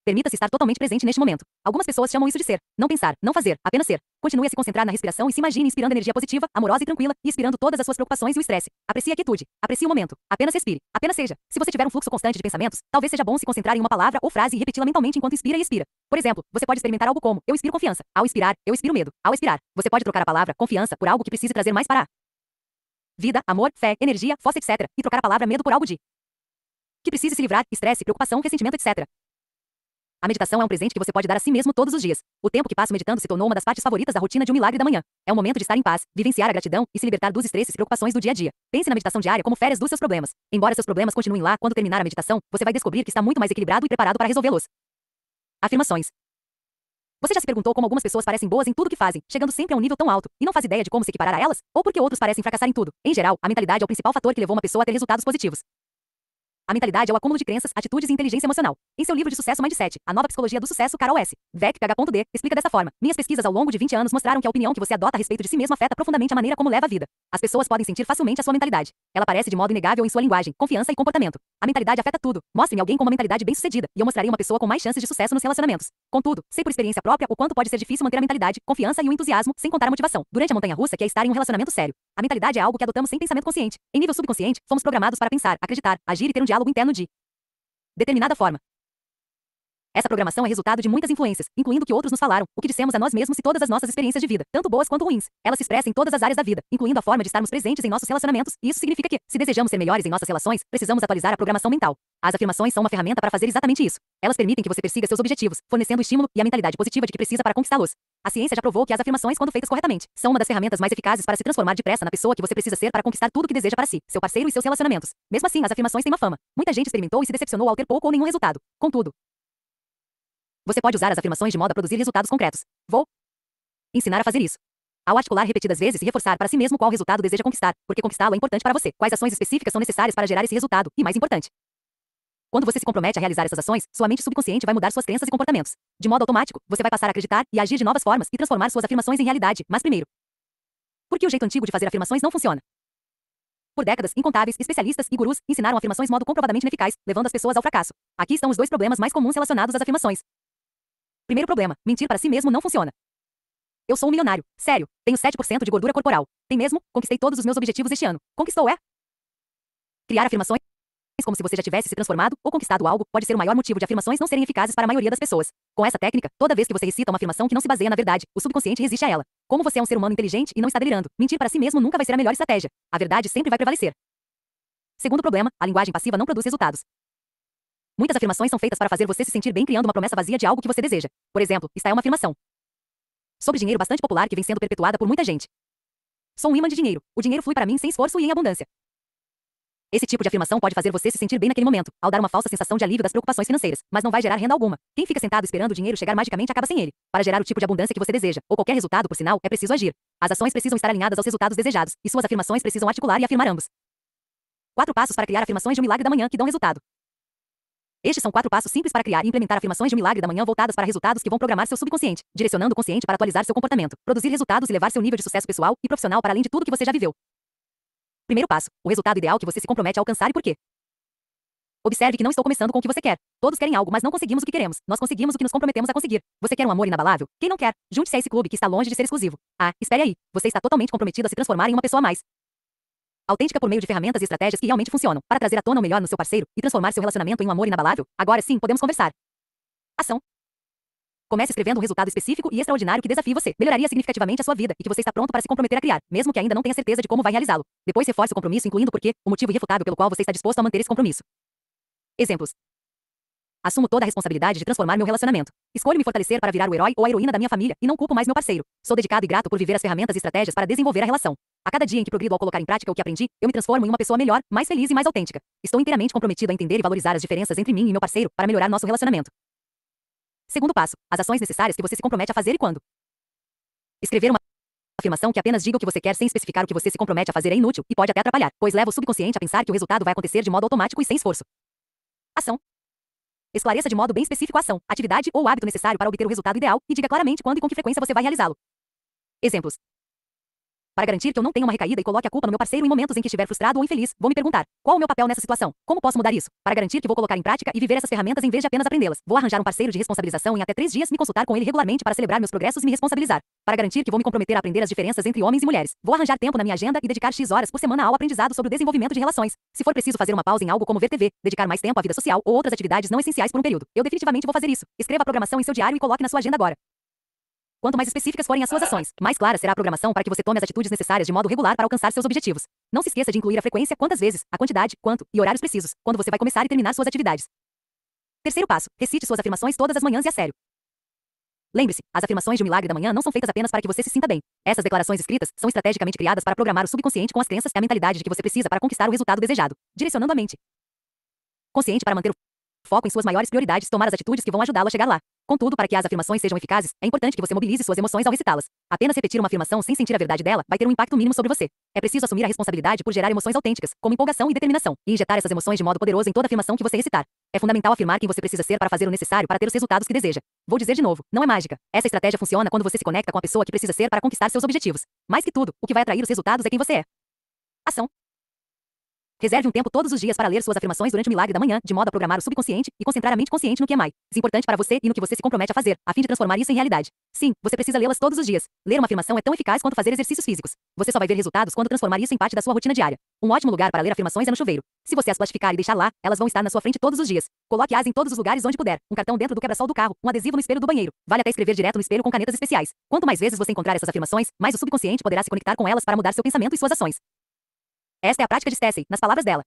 Permita-se estar totalmente presente neste momento. Algumas pessoas chamam isso de ser, não pensar, não fazer, apenas ser. Continue a se concentrar na respiração e se imagine inspirando energia positiva, amorosa e tranquila, e expirando todas as suas preocupações e o estresse. Aprecie a quietude. Aprecie o momento. Apenas respire. Apenas seja. Se você tiver um fluxo constante de pensamentos, talvez seja bom se concentrar em uma palavra ou frase e repeti-la mentalmente enquanto inspira e expira. Por exemplo, você pode experimentar algo como: eu inspiro confiança. Ao expirar, eu expiro medo. Ao expirar, você pode trocar a palavra confiança por algo que precise trazer mais para a vida, amor, fé, energia, força, etcétera, e trocar a palavra medo por algo de que precise se livrar, estresse, preocupação, ressentimento, etcétera. A meditação é um presente que você pode dar a si mesmo todos os dias. O tempo que passo meditando se tornou uma das partes favoritas da rotina de um milagre da manhã. É um momento de estar em paz, vivenciar a gratidão e se libertar dos estresses e preocupações do dia a dia. Pense na meditação diária como férias dos seus problemas. Embora seus problemas continuem lá, quando terminar a meditação, você vai descobrir que está muito mais equilibrado e preparado para resolvê-los. Afirmações. Você já se perguntou como algumas pessoas parecem boas em tudo que fazem, chegando sempre a um nível tão alto, e não faz ideia de como se equiparar a elas? Ou porque outros parecem fracassar em tudo? Em geral, a mentalidade é o principal fator que levou uma pessoa a ter resultados positivos. A mentalidade é o acúmulo de crenças, atitudes e inteligência emocional. Em seu livro de sucesso Mindset, A Nova Psicologia do Sucesso, Carol S. Dweck, P H D, explica dessa forma: minhas pesquisas ao longo de vinte anos mostraram que a opinião que você adota a respeito de si mesmo afeta profundamente a maneira como leva a vida. As pessoas podem sentir facilmente a sua mentalidade. Ela aparece de modo inegável em sua linguagem, confiança e comportamento. A mentalidade afeta tudo. Mostre-me alguém com uma mentalidade bem-sucedida, e eu mostrarei uma pessoa com mais chances de sucesso nos relacionamentos. Contudo, sei por experiência própria o quanto pode ser difícil manter a mentalidade, confiança e o entusiasmo, sem contar a motivação, durante a montanha-russa que é estar em um relacionamento sério. A mentalidade é algo que adotamos sem pensamento consciente. Em nível subconsciente, fomos programados para pensar, acreditar, agir e ter um diálogo interno de determinada forma. Essa programação é resultado de muitas influências, incluindo o que outros nos falaram, o que dissemos a nós mesmos e todas as nossas experiências de vida, tanto boas quanto ruins. Elas se expressam em todas as áreas da vida, incluindo a forma de estarmos presentes em nossos relacionamentos, e isso significa que, se desejamos ser melhores em nossas relações, precisamos atualizar a programação mental. As afirmações são uma ferramenta para fazer exatamente isso. Elas permitem que você persiga seus objetivos, fornecendo o estímulo e a mentalidade positiva de que precisa para conquistá-los. A ciência já provou que as afirmações, quando feitas corretamente, são uma das ferramentas mais eficazes para se transformar depressa na pessoa que você precisa ser para conquistar tudo o que deseja para si, seu parceiro e seus relacionamentos. Mesmo assim, as afirmações têm uma fama. Muita gente experimentou e se decepcionou ao ter pouco ou nenhum resultado. Contudo, você pode usar as afirmações de modo a produzir resultados concretos. Vou ensinar a fazer isso. Ao articular repetidas vezes e reforçar para si mesmo qual resultado deseja conquistar, porque conquistá-lo é importante para você, quais ações específicas são necessárias para gerar esse resultado, e mais importante, quando você se compromete a realizar essas ações, sua mente subconsciente vai mudar suas crenças e comportamentos. De modo automático, você vai passar a acreditar e agir de novas formas e transformar suas afirmações em realidade. Mas primeiro, por que o jeito antigo de fazer afirmações não funciona? Por décadas, incontáveis, especialistas e gurus ensinaram afirmações de modo comprovadamente ineficaz, levando as pessoas ao fracasso. Aqui estão os dois problemas mais comuns relacionados às afirmações. Primeiro problema: mentir para si mesmo não funciona. Eu sou um milionário. Sério. Tenho sete por cento de gordura corporal. Tem mesmo? Conquistei todos os meus objetivos este ano. Conquistou, é? Criar afirmações como se você já tivesse se transformado ou conquistado algo pode ser o maior motivo de afirmações não serem eficazes para a maioria das pessoas. Com essa técnica, toda vez que você recita uma afirmação que não se baseia na verdade, o subconsciente resiste a ela. Como você é um ser humano inteligente e não está delirando, mentir para si mesmo nunca vai ser a melhor estratégia. A verdade sempre vai prevalecer. Segundo problema: a linguagem passiva não produz resultados. Muitas afirmações são feitas para fazer você se sentir bem, criando uma promessa vazia de algo que você deseja. Por exemplo, esta é uma afirmação sobre dinheiro bastante popular que vem sendo perpetuada por muita gente. Sou um imã de dinheiro. O dinheiro flui para mim sem esforço e em abundância. Esse tipo de afirmação pode fazer você se sentir bem naquele momento, ao dar uma falsa sensação de alívio das preocupações financeiras, mas não vai gerar renda alguma. Quem fica sentado esperando o dinheiro chegar magicamente acaba sem ele. Para gerar o tipo de abundância que você deseja, ou qualquer resultado, por sinal, é preciso agir. As ações precisam estar alinhadas aos resultados desejados, e suas afirmações precisam articular e afirmar ambos. Quatro passos para criar afirmações de um milagre da manhã que dão resultado. Estes são quatro passos simples para criar e implementar afirmações de um milagre da manhã voltadas para resultados que vão programar seu subconsciente, direcionando o consciente para atualizar seu comportamento, produzir resultados e levar seu nível de sucesso pessoal e profissional para além de tudo que você já viveu. Primeiro passo: o resultado ideal que você se compromete a alcançar e por quê. Observe que não estou começando com o que você quer. Todos querem algo, mas não conseguimos o que queremos. Nós conseguimos o que nos comprometemos a conseguir. Você quer um amor inabalável? Quem não quer? Junte-se a esse clube que está longe de ser exclusivo. Ah, espere aí. Você está totalmente comprometido a se transformar em uma pessoa mais autêntica por meio de ferramentas e estratégias que realmente funcionam, para trazer à tona o melhor no seu parceiro e transformar seu relacionamento em um amor inabalável. Agora sim, podemos conversar. Ação. Comece escrevendo um resultado específico e extraordinário que desafie você, melhoraria significativamente a sua vida e que você está pronto para se comprometer a criar, mesmo que ainda não tenha certeza de como vai realizá-lo. Depois reforce o compromisso, incluindo o porquê, o motivo irrefutável pelo qual você está disposto a manter esse compromisso. Exemplos. Assumo toda a responsabilidade de transformar meu relacionamento. Escolho me fortalecer para virar o herói ou a heroína da minha família e não culpo mais meu parceiro. Sou dedicado e grato por viver as ferramentas e estratégias para desenvolver a relação. A cada dia em que progrido ao colocar em prática o que aprendi, eu me transformo em uma pessoa melhor, mais feliz e mais autêntica. Estou inteiramente comprometido a entender e valorizar as diferenças entre mim e meu parceiro para melhorar nosso relacionamento. Segundo passo: as ações necessárias que você se compromete a fazer e quando. Escrever uma afirmação que apenas diga o que você quer sem especificar o que você se compromete a fazer é inútil e pode até atrapalhar, pois leva o subconsciente a pensar que o resultado vai acontecer de modo automático e sem esforço. Ação. Esclareça de modo bem específico a ação, atividade ou hábito necessário para obter o resultado ideal e diga claramente quando e com que frequência você vai realizá-lo. Exemplos. Para garantir que eu não tenha uma recaída e coloque a culpa no meu parceiro em momentos em que estiver frustrado ou infeliz, vou me perguntar: qual o meu papel nessa situação? Como posso mudar isso? Para garantir que vou colocar em prática e viver essas ferramentas em vez de apenas aprendê-las, vou arranjar um parceiro de responsabilização em até três dias, me consultar com ele regularmente para celebrar meus progressos e me responsabilizar. Para garantir que vou me comprometer a aprender as diferenças entre homens e mulheres, vou arranjar tempo na minha agenda e dedicar X horas por semana ao aprendizado sobre o desenvolvimento de relações. Se for preciso fazer uma pausa em algo como ver T V, dedicar mais tempo à vida social ou outras atividades não essenciais por um período, eu definitivamente vou fazer isso. Escreva a programação em seu diário e coloque na sua agenda agora. Quanto mais específicas forem as suas ações, mais clara será a programação para que você tome as atitudes necessárias de modo regular para alcançar seus objetivos. Não se esqueça de incluir a frequência, quantas vezes, a quantidade, quanto e horários precisos, quando você vai começar e terminar suas atividades. Terceiro passo: recite suas afirmações todas as manhãs e a sério. Lembre-se, as afirmações de um milagre da manhã não são feitas apenas para que você se sinta bem. Essas declarações escritas são estrategicamente criadas para programar o subconsciente com as crenças e a mentalidade de que você precisa para conquistar o resultado desejado, direcionando a mente consciente para manter o foco em suas maiores prioridades e tomar as atitudes que vão ajudá-lo a chegar lá. Contudo, para que as afirmações sejam eficazes, é importante que você mobilize suas emoções ao recitá-las. Apenas repetir uma afirmação sem sentir a verdade dela vai ter um impacto mínimo sobre você. É preciso assumir a responsabilidade por gerar emoções autênticas, como empolgação e determinação, e injetar essas emoções de modo poderoso em toda afirmação que você recitar. É fundamental afirmar quem você precisa ser para fazer o necessário para ter os resultados que deseja. Vou dizer de novo, não é mágica. Essa estratégia funciona quando você se conecta com a pessoa que precisa ser para conquistar seus objetivos. Mais que tudo, o que vai atrair os resultados é quem você é. Ação. Reserve um tempo todos os dias para ler suas afirmações durante o milagre da manhã, de modo a programar o subconsciente e concentrar a mente consciente no que é mais importante para você e no que você se compromete a fazer, a fim de transformar isso em realidade. Sim, você precisa lê-las todos os dias. Ler uma afirmação é tão eficaz quanto fazer exercícios físicos. Você só vai ver resultados quando transformar isso em parte da sua rotina diária. Um ótimo lugar para ler afirmações é no chuveiro. Se você as plastificar e deixar lá, elas vão estar na sua frente todos os dias. Coloque-as em todos os lugares onde puder. Um cartão dentro do quebra-sol do carro, um adesivo no espelho do banheiro. Vale até escrever direto no espelho com canetas especiais. Quanto mais vezes você encontrar essas afirmações, mais o subconsciente poderá se conectar com elas para mudar seu pensamento e suas ações. Esta é a prática de Stacey, nas palavras dela.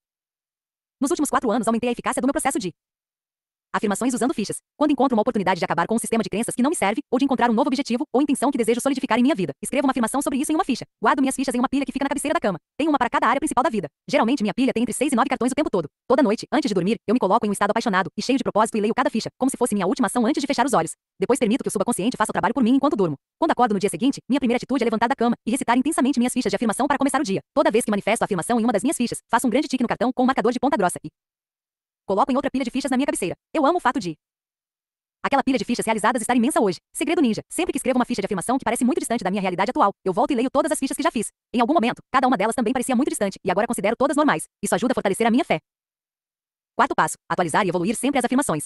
Nos últimos quatro anos, aumentei a eficácia do meu processo de afirmações usando fichas. Quando encontro uma oportunidade de acabar com um sistema de crenças que não me serve, ou de encontrar um novo objetivo ou intenção que desejo solidificar em minha vida, escrevo uma afirmação sobre isso em uma ficha. Guardo minhas fichas em uma pilha que fica na cabeceira da cama. Tenho uma para cada área principal da vida. Geralmente, minha pilha tem entre seis e nove cartões o tempo todo. Toda noite, antes de dormir, eu me coloco em um estado apaixonado e cheio de propósito e leio cada ficha, como se fosse minha última ação antes de fechar os olhos. Depois permito que o subconsciente faça o trabalho por mim enquanto durmo. Quando acordo no dia seguinte, minha primeira atitude é levantar da cama e recitar intensamente minhas fichas de afirmação para começar o dia. Toda vez que manifesto a afirmação em uma das minhas fichas, faço um grande tique no cartão com um marcador de ponta grossa e coloco em outra pilha de fichas na minha cabeceira. Eu amo o fato de aquela pilha de fichas realizadas estar imensa hoje. Segredo ninja. Sempre que escrevo uma ficha de afirmação que parece muito distante da minha realidade atual, eu volto e leio todas as fichas que já fiz. Em algum momento, cada uma delas também parecia muito distante, e agora considero todas normais. Isso ajuda a fortalecer a minha fé. Quarto passo: atualizar e evoluir sempre as afirmações.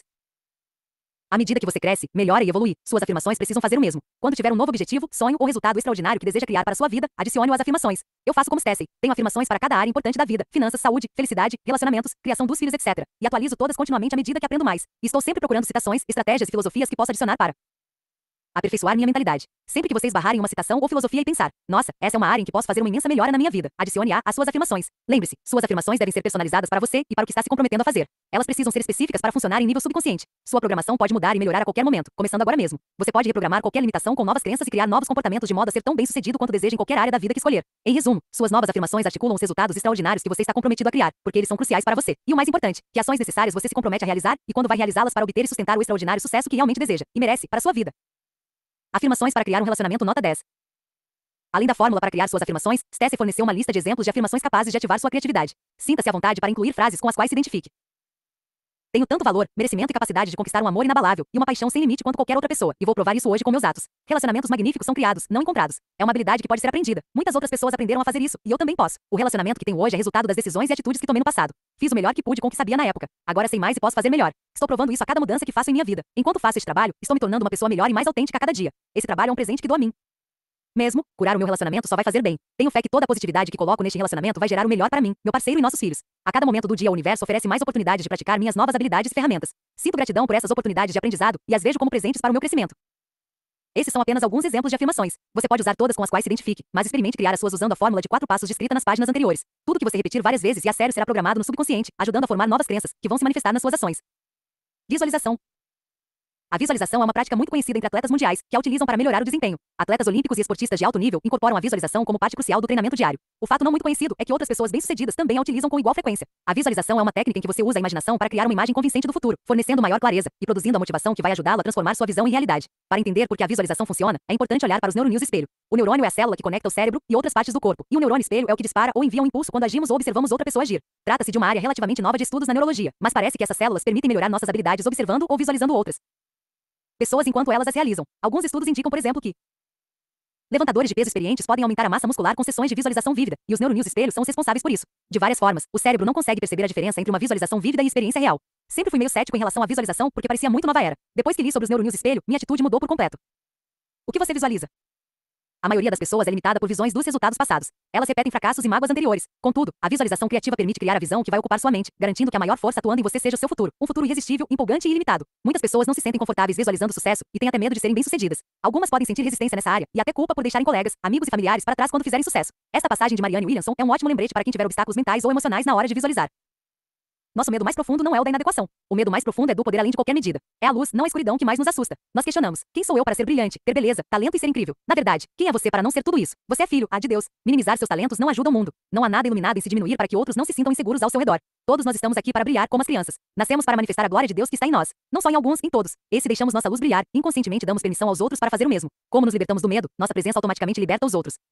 À medida que você cresce, melhora e evolui, suas afirmações precisam fazer o mesmo. Quando tiver um novo objetivo, sonho ou resultado extraordinário que deseja criar para sua vida, adicione-o às afirmações. Eu faço como Stacey. Tenho afirmações para cada área importante da vida: finanças, saúde, felicidade, relacionamentos, criação dos filhos, etcétera. E atualizo todas continuamente à medida que aprendo mais. E estou sempre procurando citações, estratégias e filosofias que posso adicionar para aperfeiçoar minha mentalidade. Sempre que você esbarrar em uma citação ou filosofia e pensar: nossa, essa é uma área em que posso fazer uma imensa melhora na minha vida, adicione-a às suas afirmações. Lembre-se, suas afirmações devem ser personalizadas para você e para o que está se comprometendo a fazer. Elas precisam ser específicas para funcionar em nível subconsciente. Sua programação pode mudar e melhorar a qualquer momento, começando agora mesmo. Você pode reprogramar qualquer limitação com novas crenças e criar novos comportamentos de modo a ser tão bem-sucedido quanto deseja em qualquer área da vida que escolher. Em resumo, suas novas afirmações articulam os resultados extraordinários que você está comprometido a criar, porque eles são cruciais para você. E o mais importante, que ações necessárias você se compromete a realizar e quando vai realizá-las para obter e sustentar o extraordinário sucesso que realmente deseja e merece para sua vida. Afirmações para criar um relacionamento nota dez. Além da fórmula para criar suas afirmações, Stacey forneceu uma lista de exemplos de afirmações capazes de ativar sua criatividade. Sinta-se à vontade para incluir frases com as quais se identifique. Tenho tanto valor, merecimento e capacidade de conquistar um amor inabalável e uma paixão sem limite quanto qualquer outra pessoa, e vou provar isso hoje com meus atos. Relacionamentos magníficos são criados, não encontrados. É uma habilidade que pode ser aprendida. Muitas outras pessoas aprenderam a fazer isso, e eu também posso. O relacionamento que tenho hoje é resultado das decisões e atitudes que tomei no passado. Fiz o melhor que pude com o que sabia na época. Agora sei mais e posso fazer melhor. Estou provando isso a cada mudança que faço em minha vida. Enquanto faço este trabalho, estou me tornando uma pessoa melhor e mais autêntica a cada dia. Esse trabalho é um presente que dou a mim mesmo. Curar o meu relacionamento só vai fazer bem. Tenho fé que toda a positividade que coloco neste relacionamento vai gerar o melhor para mim, meu parceiro e nossos filhos. A cada momento do dia o universo oferece mais oportunidades de praticar minhas novas habilidades e ferramentas. Sinto gratidão por essas oportunidades de aprendizado e as vejo como presentes para o meu crescimento. Esses são apenas alguns exemplos de afirmações. Você pode usar todas com as quais se identifique, mas experimente criar as suas usando a fórmula de quatro passos descrita nas páginas anteriores. Tudo que você repetir várias vezes e a sério será programado no subconsciente, ajudando a formar novas crenças, que vão se manifestar nas suas ações. Visualização. A visualização é uma prática muito conhecida entre atletas mundiais, que a utilizam para melhorar o desempenho. Atletas olímpicos e esportistas de alto nível incorporam a visualização como parte crucial do treinamento diário. O fato não muito conhecido é que outras pessoas bem-sucedidas também a utilizam com igual frequência. A visualização é uma técnica em que você usa a imaginação para criar uma imagem convincente do futuro, fornecendo maior clareza e produzindo a motivação que vai ajudá-lo a transformar sua visão em realidade. Para entender por que a visualização funciona, é importante olhar para os neurônios espelho. O neurônio é a célula que conecta o cérebro e outras partes do corpo, e o neurônio espelho é o que dispara ou envia um impulso quando agimos ou observamos outra pessoa agir. Trata-se de uma área relativamente nova de estudos na neurologia, mas parece que essas células permitem melhorar nossas habilidades observando ou visualizando outras pessoas enquanto elas as realizam. Alguns estudos indicam, por exemplo, que Levantadores de peso experientes podem aumentar a massa muscular com sessões de visualização vívida, e os neuronews espelho são os responsáveis por isso. De várias formas, o cérebro não consegue perceber a diferença entre uma visualização vívida e experiência real. Sempre fui meio cético em relação à visualização porque parecia muito nova era. Depois que li sobre os neuronews espelho, minha atitude mudou por completo. O que você visualiza? A maioria das pessoas é limitada por visões dos resultados passados. Elas repetem fracassos e mágoas anteriores. Contudo, a visualização criativa permite criar a visão que vai ocupar sua mente, garantindo que a maior força atuando em você seja o seu futuro, um futuro irresistível, empolgante e ilimitado. Muitas pessoas não se sentem confortáveis visualizando sucesso e têm até medo de serem bem-sucedidas. Algumas podem sentir resistência nessa área e até culpa por deixarem colegas, amigos e familiares para trás quando fizerem sucesso. Esta passagem de Marianne Williamson é um ótimo lembrete para quem tiver obstáculos mentais ou emocionais na hora de visualizar. Nosso medo mais profundo não é o da inadequação. O medo mais profundo é do poder além de qualquer medida. É a luz, não a escuridão que mais nos assusta. Nós questionamos: quem sou eu para ser brilhante, ter beleza, talento e ser incrível? Na verdade, quem é você para não ser tudo isso? Você é filho, ah, de Deus. Minimizar seus talentos não ajuda o mundo. Não há nada iluminado em se diminuir para que outros não se sintam inseguros ao seu redor. Todos nós estamos aqui para brilhar como as crianças. Nascemos para manifestar a glória de Deus que está em nós. Não só em alguns, em todos. E se deixamos nossa luz brilhar, inconscientemente damos permissão aos outros para fazer o mesmo. Como nos libertamos do medo, nossa presença automaticamente liberta os outros.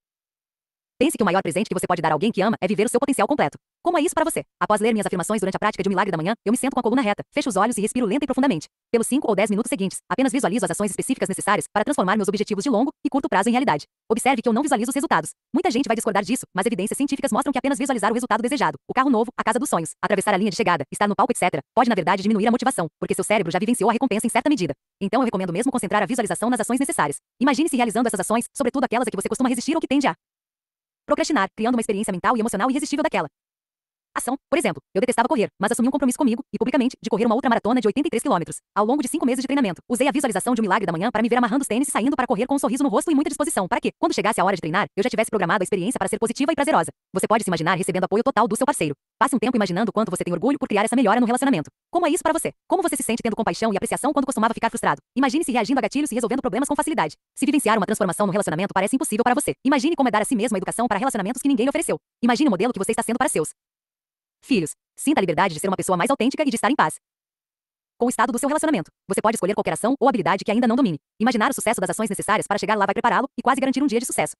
Pense que o maior presente que você pode dar a alguém que ama é viver o seu potencial completo. Como é isso para você? Após ler minhas afirmações durante a prática de um milagre da manhã, eu me sento com a coluna reta, fecho os olhos e respiro lenta e profundamente. Pelos cinco ou dez minutos seguintes, apenas visualizo as ações específicas necessárias para transformar meus objetivos de longo e curto prazo em realidade. Observe que eu não visualizo os resultados. Muita gente vai discordar disso, mas evidências científicas mostram que apenas visualizar o resultado desejado, o carro novo, a casa dos sonhos, atravessar a linha de chegada, estar no palco, etcétera, pode na verdade diminuir a motivação, porque seu cérebro já vivenciou a recompensa em certa medida. Então eu recomendo mesmo concentrar a visualização nas ações necessárias. Imagine-se realizando essas ações, sobretudo aquelas a que você costuma resistir ou que tende a procrastinar, criando uma experiência mental e emocional irresistível daquela ação. Por exemplo, eu detestava correr, mas assumi um compromisso comigo, e publicamente, de correr uma outra maratona de oitenta e três quilômetros. Ao longo de cinco meses de treinamento, usei a visualização de um milagre da manhã para me ver amarrando os tênis e saindo para correr com um sorriso no rosto e muita disposição, para que, quando chegasse a hora de treinar, eu já tivesse programado a experiência para ser positiva e prazerosa. Você pode se imaginar recebendo apoio total do seu parceiro. Passe um tempo imaginando quanto você tem orgulho por criar essa melhora no relacionamento. Como é isso para você? Como você se sente tendo compaixão e apreciação quando costumava ficar frustrado? Imagine-se reagindo a gatilhos e resolvendo problemas com facilidade. Se vivenciar uma transformação no relacionamento parece impossível para você, imagine como é dar a si mesmo a educação para relacionamentos que ninguém lhe ofereceu. Imagine o modelo que você está sendo para seus filhos. Sinta a liberdade de ser uma pessoa mais autêntica e de estar em paz com o estado do seu relacionamento. Você pode escolher qualquer ação ou habilidade que ainda não domine. Imaginar o sucesso das ações necessárias para chegar lá vai prepará-lo e quase garantir um dia de sucesso.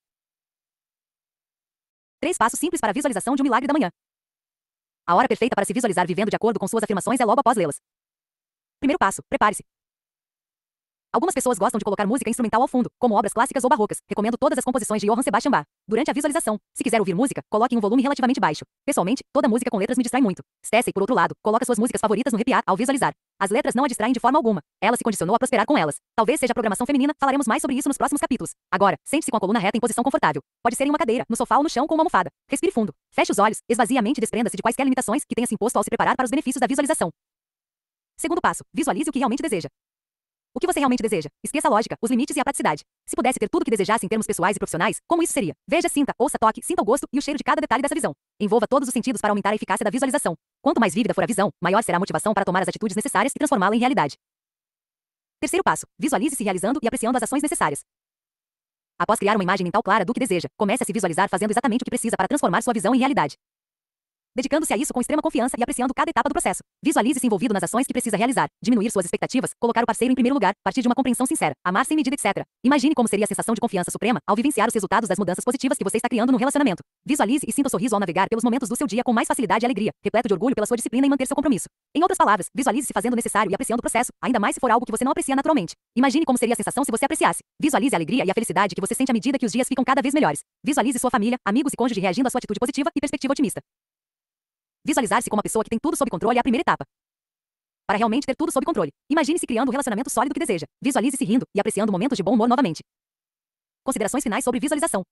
Três passos simples para a visualização de um milagre da manhã. A hora perfeita para se visualizar vivendo de acordo com suas afirmações é logo após lê-las. Primeiro passo: prepare-se. Algumas pessoas gostam de colocar música instrumental ao fundo, como obras clássicas ou barrocas. Recomendo todas as composições de Johann Sebastian Bach. Durante a visualização, se quiser ouvir música, coloque em um volume relativamente baixo. Pessoalmente, toda música com letras me distrai muito. Stacey, por outro lado, coloca suas músicas favoritas no arrepiar ao visualizar. As letras não a distraem de forma alguma. Ela se condicionou a prosperar com elas. Talvez seja a programação feminina, falaremos mais sobre isso nos próximos capítulos. Agora, sente-se com a coluna reta em posição confortável. Pode ser em uma cadeira, no sofá ou no chão com uma almofada. Respire fundo. Feche os olhos, esvazie a mente e desprenda-se de quaisquer limitações que tenha se imposto ao se preparar para os benefícios da visualização. Segundo passo: visualize o que realmente deseja. O que você realmente deseja? Esqueça a lógica, os limites e a praticidade. Se pudesse ter tudo o que desejasse em termos pessoais e profissionais, como isso seria? Veja, sinta, ouça, toque, sinta o gosto e o cheiro de cada detalhe dessa visão. Envolva todos os sentidos para aumentar a eficácia da visualização. Quanto mais vívida for a visão, maior será a motivação para tomar as atitudes necessárias e transformá-la em realidade. Terceiro passo: visualize-se realizando e apreciando as ações necessárias. Após criar uma imagem mental clara do que deseja, comece a se visualizar fazendo exatamente o que precisa para transformar sua visão em realidade. Dedicando-se a isso com extrema confiança e apreciando cada etapa do processo. Visualize-se envolvido nas ações que precisa realizar, diminuir suas expectativas, colocar o parceiro em primeiro lugar, partir de uma compreensão sincera, amar sem medida, etcétera. Imagine como seria a sensação de confiança suprema ao vivenciar os resultados das mudanças positivas que você está criando no relacionamento. Visualize e sinta o sorriso ao navegar pelos momentos do seu dia com mais facilidade e alegria, repleto de orgulho pela sua disciplina em manter seu compromisso. Em outras palavras, visualize-se fazendo o necessário e apreciando o processo, ainda mais se for algo que você não aprecia naturalmente. Imagine como seria a sensação se você apreciasse. Visualize a alegria e a felicidade que você sente à medida que os dias ficam cada vez melhores. Visualize sua família, amigos e cônjuge reagindo à sua atitude positiva e perspectiva otimista. Visualizar-se como uma pessoa que tem tudo sob controle é a primeira etapa. Para realmente ter tudo sob controle, imagine-se criando o relacionamento sólido que deseja. Visualize-se rindo e apreciando momentos de bom humor novamente. Considerações finais sobre visualização.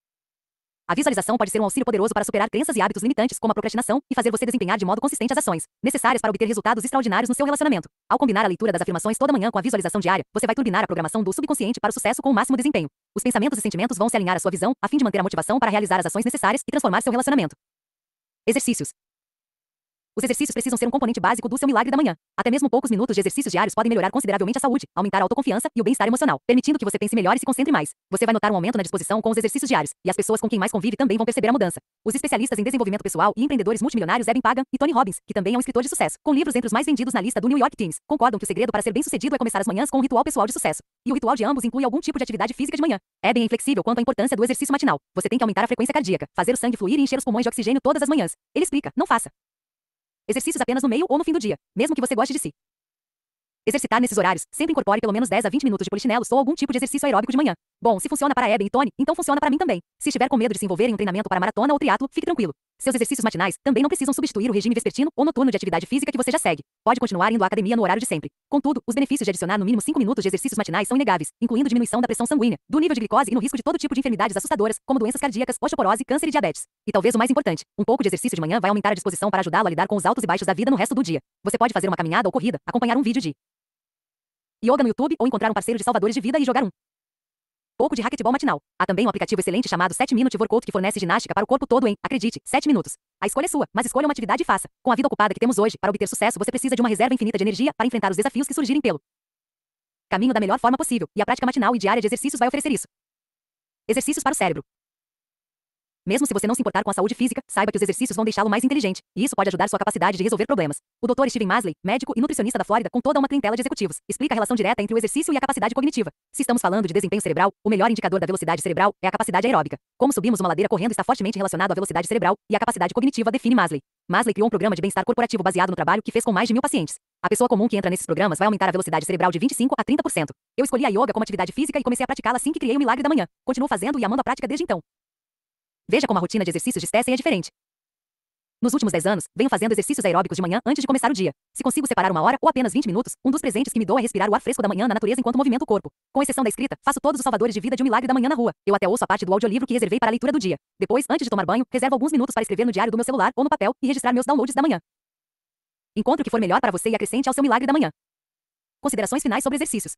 A visualização pode ser um auxílio poderoso para superar crenças e hábitos limitantes, como a procrastinação, e fazer você desempenhar de modo consistente as ações necessárias para obter resultados extraordinários no seu relacionamento. Ao combinar a leitura das afirmações toda manhã com a visualização diária, você vai turbinar a programação do subconsciente para o sucesso com o máximo desempenho. Os pensamentos e sentimentos vão se alinhar à sua visão, a fim de manter a motivação para realizar as ações necessárias e transformar seu relacionamento. Exercícios. Os exercícios precisam ser um componente básico do seu milagre da manhã. Até mesmo poucos minutos de exercícios diários podem melhorar consideravelmente a saúde, aumentar a autoconfiança e o bem-estar emocional, permitindo que você pense melhor e se concentre mais. Você vai notar um aumento na disposição com os exercícios diários, e as pessoas com quem mais convive também vão perceber a mudança. Os especialistas em desenvolvimento pessoal e empreendedores multimilionários Eben Pagan e Tony Robbins, que também é um escritor de sucesso, com livros entre os mais vendidos na lista do New York Times, concordam que o segredo para ser bem-sucedido é começar as manhãs com um ritual pessoal de sucesso. E o ritual de ambos inclui algum tipo de atividade física de manhã. Eben é inflexível quanto à importância do exercício matinal. Você tem que aumentar a frequência cardíaca, fazer o sangue fluir e encher os pulmões de oxigênio todas as manhãs. Ele explica: não faça exercícios apenas no meio ou no fim do dia, mesmo que você goste de si. Exercitar nesses horários. Sempre incorpore pelo menos dez a vinte minutos de polichinelos ou algum tipo de exercício aeróbico de manhã. Bom, se funciona para a Eben e Tony, então funciona para mim também. Se estiver com medo de se envolver em um treinamento para maratona ou triatlo, fique tranquilo. Seus exercícios matinais também não precisam substituir o regime vespertino ou noturno de atividade física que você já segue. Pode continuar indo à academia no horário de sempre. Contudo, os benefícios de adicionar no mínimo cinco minutos de exercícios matinais são inegáveis, incluindo diminuição da pressão sanguínea, do nível de glicose e no risco de todo tipo de enfermidades assustadoras, como doenças cardíacas, osteoporose, câncer e diabetes. E talvez o mais importante, um pouco de exercício de manhã vai aumentar a disposição para ajudá-lo a lidar com os altos e baixos da vida no resto do dia. Você pode fazer uma caminhada ou corrida, acompanhar um vídeo de yoga no YouTube ou encontrar um parceiro de salvadores de vida e jogar um pouco de racquetball matinal. Há também um aplicativo excelente chamado sete Minute Workout que fornece ginástica para o corpo todo em, acredite, sete minutos. A escolha é sua, mas escolha uma atividade e faça. Com a vida ocupada que temos hoje, para obter sucesso você precisa de uma reserva infinita de energia para enfrentar os desafios que surgirem pelo caminho da melhor forma possível, e a prática matinal e diária de exercícios vai oferecer isso. Exercícios para o cérebro. Mesmo se você não se importar com a saúde física, saiba que os exercícios vão deixá-lo mais inteligente, e isso pode ajudar sua capacidade de resolver problemas. O doutor Steven Masley, médico e nutricionista da Flórida com toda uma clientela de executivos, explica a relação direta entre o exercício e a capacidade cognitiva. Se estamos falando de desempenho cerebral, o melhor indicador da velocidade cerebral é a capacidade aeróbica. Como subimos uma ladeira correndo está fortemente relacionado à velocidade cerebral, e a capacidade cognitiva define Masley. Masley criou um programa de bem-estar corporativo baseado no trabalho que fez com mais de mil pacientes. A pessoa comum que entra nesses programas vai aumentar a velocidade cerebral de vinte e cinco a trinta por cento. Eu escolhi a yoga como atividade física e comecei a praticá-la assim que criei o milagre da manhã. Continuo fazendo e amando a prática desde então. Veja como a rotina de exercícios de Stacey é diferente. Nos últimos dez anos, venho fazendo exercícios aeróbicos de manhã antes de começar o dia. Se consigo separar uma hora ou apenas vinte minutos, um dos presentes que me dou é respirar o ar fresco da manhã na natureza enquanto movimento o corpo. Com exceção da escrita, faço todos os salvadores de vida de um milagre da manhã na rua. Eu até ouço a parte do audiolivro que reservei para a leitura do dia. Depois, antes de tomar banho, reservo alguns minutos para escrever no diário do meu celular ou no papel e registrar meus downloads da manhã. Encontre o que for melhor para você e acrescente ao seu milagre da manhã. Considerações finais sobre exercícios.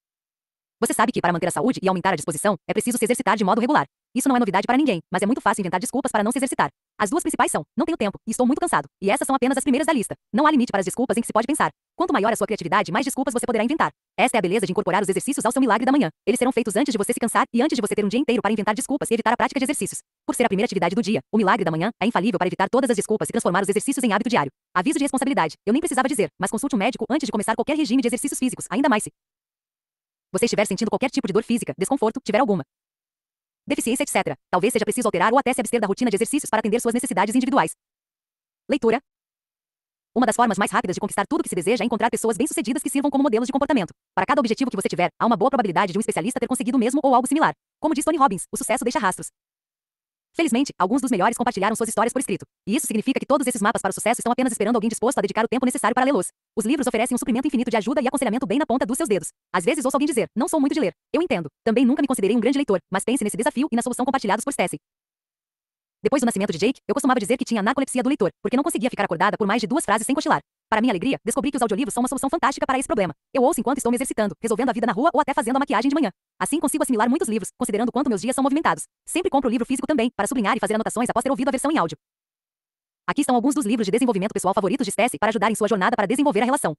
Você sabe que, para manter a saúde e aumentar a disposição, é preciso se exercitar de modo regular. Isso não é novidade para ninguém, mas é muito fácil inventar desculpas para não se exercitar. As duas principais são: não tenho tempo e estou muito cansado. E essas são apenas as primeiras da lista. Não há limite para as desculpas em que se pode pensar. Quanto maior a sua criatividade, mais desculpas você poderá inventar. Esta é a beleza de incorporar os exercícios ao seu milagre da manhã. Eles serão feitos antes de você se cansar e antes de você ter um dia inteiro para inventar desculpas e evitar a prática de exercícios. Por ser a primeira atividade do dia, o milagre da manhã é infalível para evitar todas as desculpas e transformar os exercícios em hábito diário. Aviso de responsabilidade. Eu nem precisava dizer, mas consulte um médico antes de começar qualquer regime de exercícios físicos, ainda mais se você estiver sentindo qualquer tipo de dor física, desconforto, tiver alguma deficiência, etcétera. Talvez seja preciso alterar ou até se abster da rotina de exercícios para atender suas necessidades individuais. Leitura. Uma das formas mais rápidas de conquistar tudo que se deseja é encontrar pessoas bem-sucedidas que sirvam como modelos de comportamento. Para cada objetivo que você tiver, há uma boa probabilidade de um especialista ter conseguido o mesmo ou algo similar. Como diz Tony Robbins, o sucesso deixa rastros. Felizmente, alguns dos melhores compartilharam suas histórias por escrito. E isso significa que todos esses mapas para o sucesso estão apenas esperando alguém disposto a dedicar o tempo necessário para lê-los. Os livros oferecem um suprimento infinito de ajuda e aconselhamento bem na ponta dos seus dedos. Às vezes ouço alguém dizer: não sou muito de ler. Eu entendo. Também nunca me considerei um grande leitor, mas pense nesse desafio e na solução compartilhados por Stacey. Depois do nascimento de Jake, eu costumava dizer que tinha narcolepsia do leitor, porque não conseguia ficar acordada por mais de duas frases sem cochilar. Para minha alegria, descobri que os audiolivros são uma solução fantástica para esse problema. Eu ouço enquanto estou me exercitando, resolvendo a vida na rua ou até fazendo a maquiagem de manhã. Assim consigo assimilar muitos livros, considerando quanto meus dias são movimentados. Sempre compro o livro físico também, para sublinhar e fazer anotações após ter ouvido a versão em áudio. Aqui estão alguns dos livros de desenvolvimento pessoal favoritos de Stacey para ajudar em sua jornada para desenvolver a relação.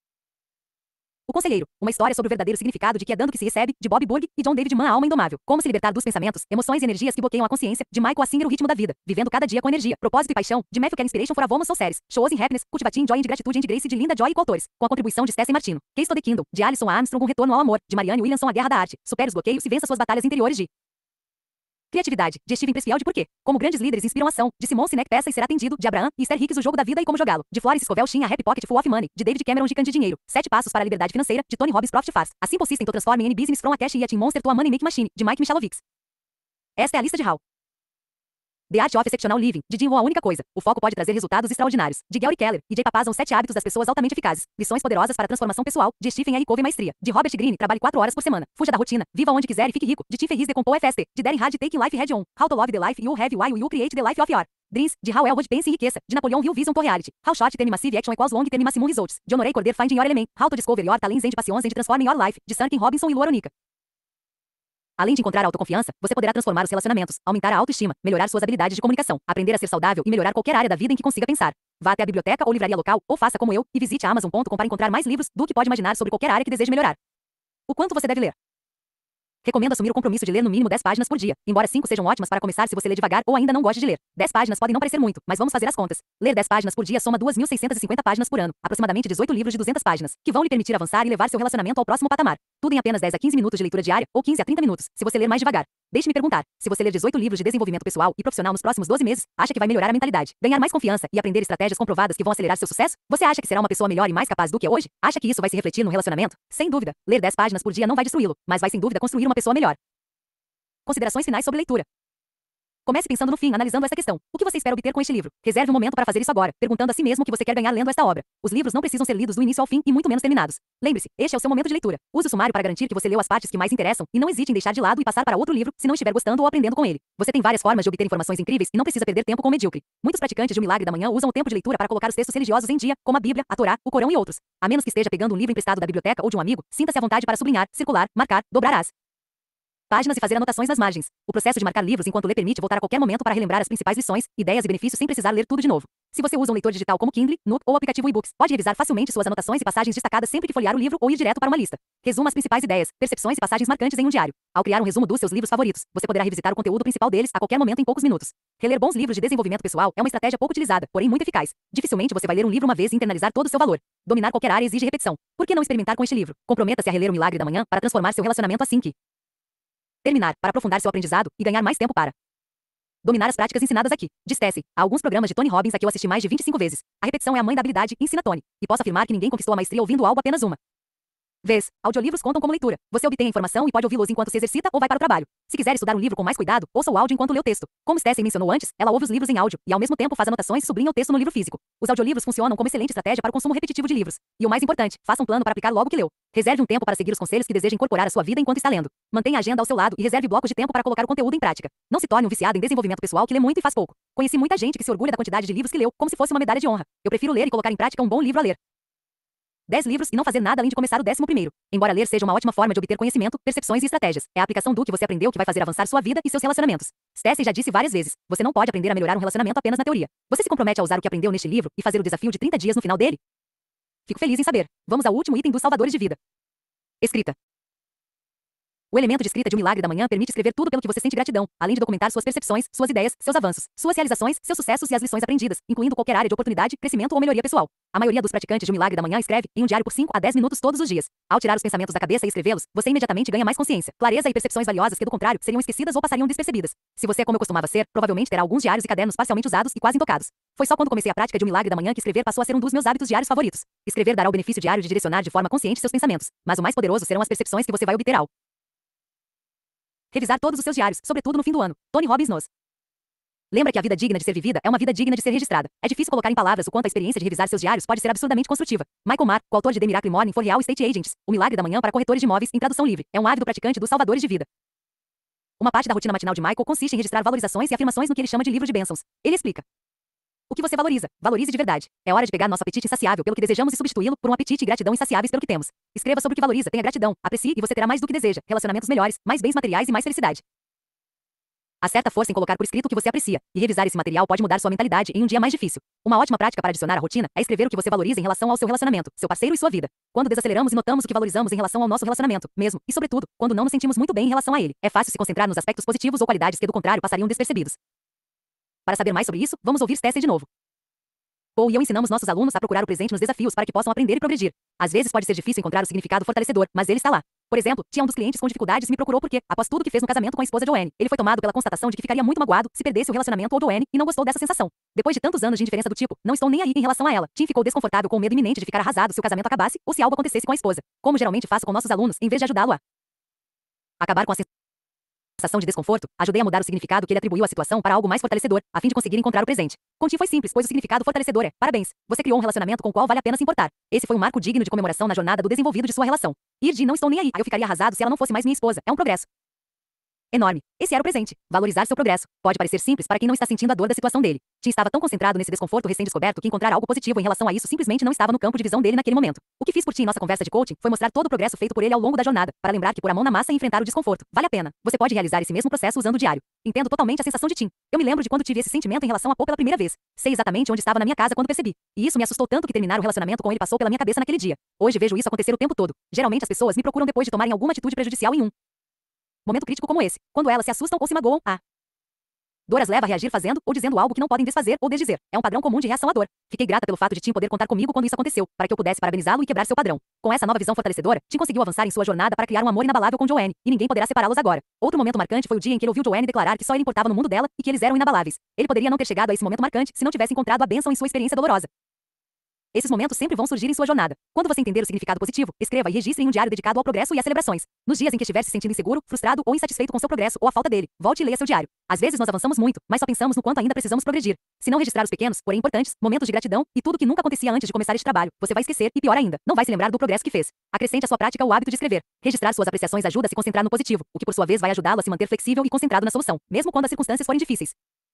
O Conselheiro, uma história sobre o verdadeiro significado de que é dando que se recebe, de Bob Burg e John David Mann, A Alma Indomável. Como se libertar dos pensamentos, emoções e energias que bloqueiam a consciência, de Michael Singer, O Ritmo da Vida. Vivendo cada dia com energia, propósito e paixão, de Matthew Kelly, Inspiration for a Woman Soul Series. Shows in Happiness, Cultivating Joy and Gratitude and Grace, de Linda Joy e coautores. Com a contribuição de Stacey Martino. Case to the Kingdom, de Alison Armstrong, Um Retorno ao Amor, de Marianne Williamson, A Guerra da Arte. Supere os bloqueios e vença suas batalhas interiores, de Criatividade, de Steven Pressfield, de Porquê. Como grandes líderes inspiram ação, de Simone Sinek, Peça e Ser Atendido, de Abraham e Esther Hicks, O Jogo da Vida e Como Jogá-lo, de Florence Scovel Sheen, A Happy Pocket Full of Money, de David Cameron, Gigante de Dinheiro, Sete Passos para a Liberdade Financeira, de Tony Robbins, Profit Fast. A Simple System to Transform Any Business from a Cash Yet in Monster to a Money Make Machine, de Mike Michalovics. Esta é a lista de Hal. The Art of Exceptional Living, de Jim Rohn, A Única Coisa. O foco pode trazer resultados extraordinários, de Gary Keller, e Jay Papasan, Os Sete Hábitos das Pessoas Altamente Eficazes. Lições poderosas para a transformação pessoal, de Stephen R. Covey, Maestria, de Robert Greene, Trabalhe quatro horas por semana. Fuja da rotina, viva onde quiser e fique rico, de Tim Ferriss, Decompou F S T, de Darren Hardy, Take Life Head On, How to Love the Life You Have Why You Create the Life of Your Dreams, de How Elwood, Pense e Enriqueça, de Napoleon Hill, Vision for Reality. How Short Term Massive Action Equals Long Term Maximum Results, de Honoré Corder, Finding Your Element, How to Discover Your Talents and Passions and Transform Your Life, de Sunken Robinson e Lu Aronica. Além de encontrar a autoconfiança, você poderá transformar os relacionamentos, aumentar a autoestima, melhorar suas habilidades de comunicação, aprender a ser saudável e melhorar qualquer área da vida em que consiga pensar. Vá até a biblioteca ou livraria local, ou faça como eu, e visite a amazon ponto com para encontrar mais livros do que pode imaginar sobre qualquer área que deseje melhorar. O quanto você deve ler? Recomendo assumir o compromisso de ler no mínimo dez páginas por dia, embora cinco sejam ótimas para começar se você lê devagar ou ainda não gosta de ler. dez páginas podem não parecer muito, mas vamos fazer as contas. Ler dez páginas por dia soma duas mil seiscentas e cinquenta páginas por ano, aproximadamente dezoito livros de duzentas páginas, que vão lhe permitir avançar e levar seu relacionamento ao próximo patamar. Tudo em apenas dez a quinze minutos de leitura diária, ou quinze a trinta minutos, se você ler mais devagar. Deixe-me perguntar, se você ler dezoito livros de desenvolvimento pessoal e profissional nos próximos doze meses, acha que vai melhorar a mentalidade, ganhar mais confiança e aprender estratégias comprovadas que vão acelerar seu sucesso? Você acha que será uma pessoa melhor e mais capaz do que é hoje? Acha que isso vai se refletir no relacionamento? Sem dúvida, ler dez páginas por dia não vai destruí-lo, mas vai sem dúvida construir uma pessoa melhor. Considerações finais sobre leitura. Comece pensando no fim, analisando essa questão. O que você espera obter com este livro? Reserve um momento para fazer isso agora, perguntando a si mesmo o que você quer ganhar lendo esta obra. Os livros não precisam ser lidos do início ao fim e muito menos terminados. Lembre-se, este é o seu momento de leitura. Use o sumário para garantir que você leu as partes que mais interessam e não hesite em deixar de lado e passar para outro livro se não estiver gostando ou aprendendo com ele. Você tem várias formas de obter informações incríveis e não precisa perder tempo com o medíocre. Muitos praticantes de O Milagre da Manhã usam o tempo de leitura para colocar os textos religiosos em dia, como a Bíblia, a Torá, o Corão e outros. A menos que esteja pegando um livro emprestado da biblioteca ou de um amigo, sinta-se à vontade para sublinhar, circular, marcar, dobrar as páginas e fazer anotações nas margens. O processo de marcar livros enquanto lê permite voltar a qualquer momento para relembrar as principais lições, ideias e benefícios sem precisar ler tudo de novo. Se você usa um leitor digital como Kindle, Nook ou aplicativo e-books, pode revisar facilmente suas anotações e passagens destacadas sempre que folhear o livro ou ir direto para uma lista. Resuma as principais ideias, percepções e passagens marcantes em um diário. Ao criar um resumo dos seus livros favoritos, você poderá revisitar o conteúdo principal deles a qualquer momento em poucos minutos. Reler bons livros de desenvolvimento pessoal é uma estratégia pouco utilizada, porém muito eficaz. Dificilmente você vai ler um livro uma vez e internalizar todo o seu valor. Dominar qualquer área exige repetição. Por que não experimentar com este livro? Comprometa-se a reler O Milagre da Manhã para transformar seu relacionamento assim que terminar, para aprofundar seu aprendizado e ganhar mais tempo para dominar as práticas ensinadas aqui. Diz Tessie. Há alguns programas de Tony Robbins a que eu assisti mais de vinte e cinco vezes. A repetição é a mãe da habilidade, ensina Tony. E posso afirmar que ninguém conquistou a maestria ouvindo algo apenas uma vez. Audiolivros contam como leitura. Você obtém a informação e pode ouvi-los enquanto se exercita ou vai para o trabalho. Se quiser estudar um livro com mais cuidado, ouça o áudio enquanto lê o texto. Como Stacey mencionou antes, ela ouve os livros em áudio e ao mesmo tempo faz anotações e sublinha o texto no livro físico. Os audiolivros funcionam como excelente estratégia para o consumo repetitivo de livros. E o mais importante, faça um plano para aplicar logo o que leu. Reserve um tempo para seguir os conselhos que deseja incorporar à sua vida enquanto está lendo. Mantenha a agenda ao seu lado e reserve blocos de tempo para colocar o conteúdo em prática. Não se torne um viciado em desenvolvimento pessoal que lê muito e faz pouco. Conheci muita gente que se orgulha da quantidade de livros que leu, como se fosse uma medalha de honra. Eu prefiro ler e colocar em prática um bom livro a ler dez livros e não fazer nada além de começar o décimo primeiro. Embora ler seja uma ótima forma de obter conhecimento, percepções e estratégias, é a aplicação do que você aprendeu que vai fazer avançar sua vida e seus relacionamentos. Stacey já disse várias vezes, você não pode aprender a melhorar um relacionamento apenas na teoria. Você se compromete a usar o que aprendeu neste livro e fazer o desafio de trinta dias no final dele? Fico feliz em saber. Vamos ao último item dos salvadores de vida. Escrita. O elemento de escrita de O Milagre da Manhã permite escrever tudo pelo que você sente gratidão, além de documentar suas percepções, suas ideias, seus avanços, suas realizações, seus sucessos e as lições aprendidas, incluindo qualquer área de oportunidade, crescimento ou melhoria pessoal. A maioria dos praticantes de O Milagre da Manhã escreve em um diário por cinco a dez minutos todos os dias. Ao tirar os pensamentos da cabeça e escrevê-los, você imediatamente ganha mais consciência, clareza e percepções valiosas que do contrário seriam esquecidas ou passariam despercebidas. Se você é como eu costumava ser, provavelmente terá alguns diários e cadernos parcialmente usados e quase intocados. Foi só quando comecei a prática de O Milagre da Manhã que escrever passou a ser um dos meus hábitos diários favoritos. Escrever dará o benefício diário de direcionar de forma consciente seus pensamentos, mas o mais poderoso serão as percepções que você vai obter ao revisar todos os seus diários, sobretudo no fim do ano. Tony Robbins nos lembra que a vida digna de ser vivida é uma vida digna de ser registrada. É difícil colocar em palavras o quanto a experiência de revisar seus diários pode ser absurdamente construtiva. Michael Marr, coautor de The Miracle Morning for Real Estate Agents, O Milagre da Manhã para corretores de imóveis, em tradução livre, é um ávido praticante dos salvadores de vida. Uma parte da rotina matinal de Michael consiste em registrar valorizações e afirmações no que ele chama de livro de bênçãos. Ele explica: o que você valoriza, valorize de verdade. É hora de pegar nosso apetite insaciável pelo que desejamos e substituí-lo por um apetite e gratidão insaciáveis pelo que temos. Escreva sobre o que valoriza, tenha gratidão, aprecie e você terá mais do que deseja, relacionamentos melhores, mais bens materiais e mais felicidade. Acerta força em colocar por escrito o que você aprecia, e revisar esse material pode mudar sua mentalidade em um dia mais difícil. Uma ótima prática para adicionar à rotina é escrever o que você valoriza em relação ao seu relacionamento, seu parceiro e sua vida. Quando desaceleramos e notamos o que valorizamos em relação ao nosso relacionamento, mesmo, e sobretudo, quando não nos sentimos muito bem em relação a ele, é fácil se concentrar nos aspectos positivos ou qualidades que do contrário passariam despercebidos. Para saber mais sobre isso, vamos ouvir Stacey de novo. Paul e eu ensinamos nossos alunos a procurar o presente nos desafios para que possam aprender e progredir. Às vezes pode ser difícil encontrar o significado fortalecedor, mas ele está lá. Por exemplo, tinha um dos clientes com dificuldades e me procurou porque, após tudo que fez no casamento com a esposa Joanne, ele foi tomado pela constatação de que ficaria muito magoado se perdesse o relacionamento ou Joanne e não gostou dessa sensação. Depois de tantos anos de indiferença do tipo, não estou nem aí em relação a ela, Tim ficou desconfortável com o medo iminente de ficar arrasado se o casamento acabasse ou se algo acontecesse com a esposa. Como geralmente faço com nossos alunos, em vez de ajudá-lo a acabar com a sensação de desconforto, ajudei a mudar o significado que ele atribuiu à situação para algo mais fortalecedor, a fim de conseguir encontrar o presente. Com Tim foi simples, pois o significado fortalecedor é: parabéns, você criou um relacionamento com o qual vale a pena se importar. Esse foi um marco digno de comemoração na jornada do desenvolvido de sua relação. Ir de não estou nem aí, eu ficaria arrasado se ela não fosse mais minha esposa, é um progresso enorme. Esse era o presente. Valorizar seu progresso. Pode parecer simples para quem não está sentindo a dor da situação dele. Tim estava tão concentrado nesse desconforto recém-descoberto que encontrar algo positivo em relação a isso simplesmente não estava no campo de visão dele naquele momento. O que fiz por Tim em nossa conversa de coaching foi mostrar todo o progresso feito por ele ao longo da jornada, para lembrar que pôr a mão na massa e enfrentar o desconforto vale a pena. Você pode realizar esse mesmo processo usando o diário. Entendo totalmente a sensação de Tim. Eu me lembro de quando tive esse sentimento em relação a Paul pela primeira vez. Sei exatamente onde estava na minha casa quando percebi. E isso me assustou tanto que terminar o relacionamento com ele passou pela minha cabeça naquele dia. Hoje vejo isso acontecer o tempo todo. Geralmente as pessoas me procuram depois de tomarem alguma atitude prejudicial em um momento crítico como esse, quando elas se assustam ou se magoam, a dor as leva a reagir fazendo ou dizendo algo que não podem desfazer ou desdizer. É um padrão comum de reação à dor. Fiquei grata pelo fato de Tim poder contar comigo quando isso aconteceu, para que eu pudesse parabenizá-lo e quebrar seu padrão. Com essa nova visão fortalecedora, Tim conseguiu avançar em sua jornada para criar um amor inabalável com Joanne, e ninguém poderá separá-los agora. Outro momento marcante foi o dia em que ele ouviu Joanne declarar que só ele importava no mundo dela e que eles eram inabaláveis. Ele poderia não ter chegado a esse momento marcante se não tivesse encontrado a bênção em sua experiência dolorosa. Esses momentos sempre vão surgir em sua jornada. Quando você entender o significado positivo, escreva e registre em um diário dedicado ao progresso e às celebrações. Nos dias em que estiver se sentindo inseguro, frustrado ou insatisfeito com seu progresso ou a falta dele, volte e leia seu diário. Às vezes nós avançamos muito, mas só pensamos no quanto ainda precisamos progredir. Se não registrar os pequenos, porém importantes, momentos de gratidão e tudo que nunca acontecia antes de começar este trabalho, você vai esquecer e pior ainda, não vai se lembrar do progresso que fez. Acrescente à sua prática o hábito de escrever. Registrar suas apreciações ajuda a se concentrar no positivo, o que por sua vez vai ajudá-lo a se manter flexível e concentrado na solução, mesmo quando as circunstâncias forem difíceis.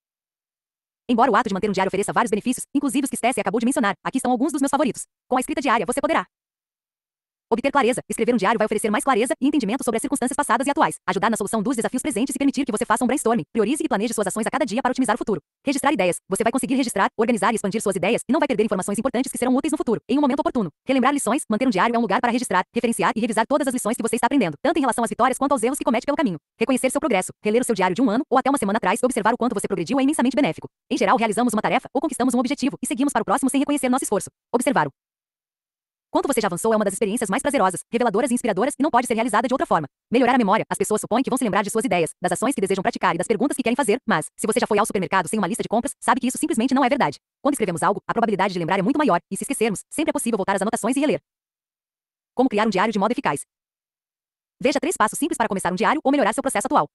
Embora o ato de manter um diário ofereça vários benefícios, inclusive os que Stacey acabou de mencionar, aqui estão alguns dos meus favoritos. Com a escrita diária, você poderá obter clareza. Escrever um diário vai oferecer mais clareza e entendimento sobre as circunstâncias passadas e atuais, ajudar na solução dos desafios presentes e permitir que você faça um brainstorming, priorize e planeje suas ações a cada dia para otimizar o futuro. Registrar ideias. Você vai conseguir registrar, organizar e expandir suas ideias e não vai perder informações importantes que serão úteis no futuro, em um momento oportuno. Relembrar lições. Manter um diário é um lugar para registrar, referenciar e revisar todas as lições que você está aprendendo, tanto em relação às vitórias quanto aos erros que comete pelo caminho. Reconhecer seu progresso. Reler o seu diário de um ano ou até uma semana atrás e observar o quanto você progrediu é imensamente benéfico. Em geral, realizamos uma tarefa ou conquistamos um objetivo e seguimos para o próximo sem reconhecer nosso esforço. Observar o quanto você já avançou é uma das experiências mais prazerosas, reveladoras e inspiradoras e não pode ser realizada de outra forma. Melhorar a memória. As pessoas supõem que vão se lembrar de suas ideias, das ações que desejam praticar e das perguntas que querem fazer, mas, se você já foi ao supermercado sem uma lista de compras, sabe que isso simplesmente não é verdade. Quando escrevemos algo, a probabilidade de lembrar é muito maior, e se esquecermos, sempre é possível voltar às anotações e reler. Como criar um diário de modo eficaz. Veja três passos simples para começar um diário ou melhorar seu processo atual.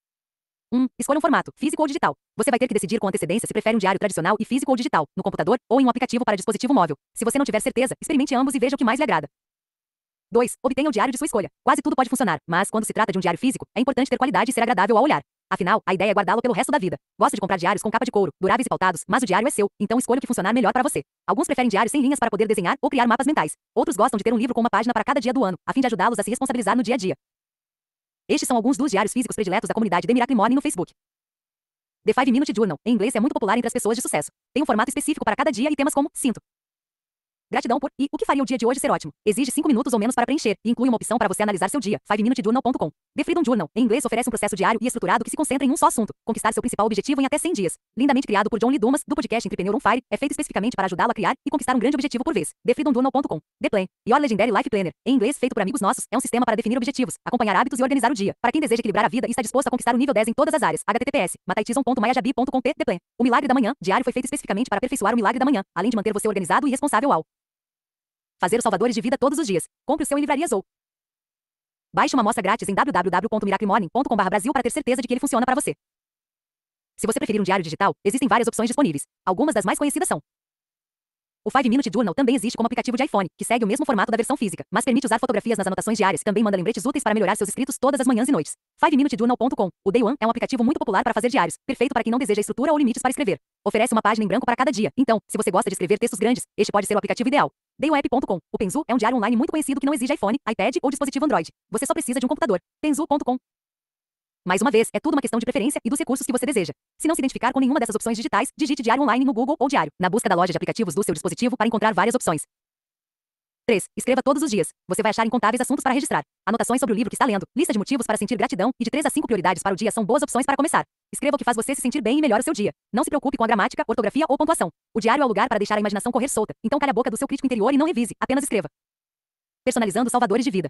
um. Escolha um formato, físico ou digital. Você vai ter que decidir com antecedência se prefere um diário tradicional e físico ou digital, no computador ou em um aplicativo para dispositivo móvel. Se você não tiver certeza, experimente ambos e veja o que mais lhe agrada. dois. Obtenha o diário de sua escolha. Quase tudo pode funcionar, mas quando se trata de um diário físico, é importante ter qualidade e ser agradável ao olhar. Afinal, a ideia é guardá-lo pelo resto da vida. Gosto de comprar diários com capa de couro, duráveis e pautados, mas o diário é seu, então escolha o que funcionar melhor para você. Alguns preferem diários sem linhas para poder desenhar ou criar mapas mentais. Outros gostam de ter um livro com uma página para cada dia do ano, a fim de ajudá-los a se responsabilizar no dia a dia. Estes são alguns dos diários físicos prediletos da comunidade The Miracle Morning no Facebook. The five minute Journal, em inglês, é muito popular entre as pessoas de sucesso. Tem um formato específico para cada dia e temas como sinto gratidão por e o que faria o dia de hoje ser ótimo. Exige cinco minutos ou menos para preencher e inclui uma opção para você analisar seu dia. five minute journal ponto com. The Freedom Journal, em inglês, oferece um processo diário e estruturado que se concentra em um só assunto: conquistar seu principal objetivo em até cem dias. Lindamente criado por John Lee Dumas, do podcast Entrepreneur on Fire, é feito especificamente para ajudá-lo a criar e conquistar um grande objetivo por vez. The Freedom Journal ponto com. The Plan, Your Legendary Life Planner, em inglês, feito por amigos nossos, é um sistema para definir objetivos, acompanhar hábitos e organizar o dia. Para quem deseja equilibrar a vida e está disposto a conquistar o nível dez em todas as áreas. H T T P S mataitison ponto maiajabi ponto com. The Plan. O Milagre da Manhã, diário, foi feito especificamente para aperfeiçoar o milagre da manhã, além de manter você organizado e responsável ao fazer os salvadores de vida todos os dias. Compre o seu em livrarias ou baixe uma amostra grátis em w w w ponto miracle morning ponto com barra brasil para ter certeza de que ele funciona para você. Se você preferir um diário digital, existem várias opções disponíveis. Algumas das mais conhecidas são: o five minute Journal também existe como aplicativo de iPhone, que segue o mesmo formato da versão física, mas permite usar fotografias nas anotações diárias e também manda lembretes úteis para melhorar seus escritos todas as manhãs e noites. five minute journal ponto com. O Day One é um aplicativo muito popular para fazer diários, perfeito para quem não deseja estrutura ou limites para escrever. Oferece uma página em branco para cada dia, então, se você gosta de escrever textos grandes, este pode ser o aplicativo ideal. Day One App ponto com. O Penzu é um diário online muito conhecido que não exige iPhone, iPad ou dispositivo Android. Você só precisa de um computador. Penzu ponto com. Mais uma vez, é tudo uma questão de preferência e dos recursos que você deseja. Se não se identificar com nenhuma dessas opções digitais, digite diário online no Google ou diário, na busca da loja de aplicativos do seu dispositivo para encontrar várias opções. três. Escreva todos os dias. Você vai achar incontáveis assuntos para registrar. Anotações sobre o livro que está lendo, lista de motivos para sentir gratidão e de três a cinco prioridades para o dia são boas opções para começar. Escreva o que faz você se sentir bem e melhora o seu dia. Não se preocupe com a gramática, ortografia ou pontuação. O diário é o lugar para deixar a imaginação correr solta, então calhe a boca do seu crítico interior e não revise, apenas escreva. Personalizando salvadores de vida.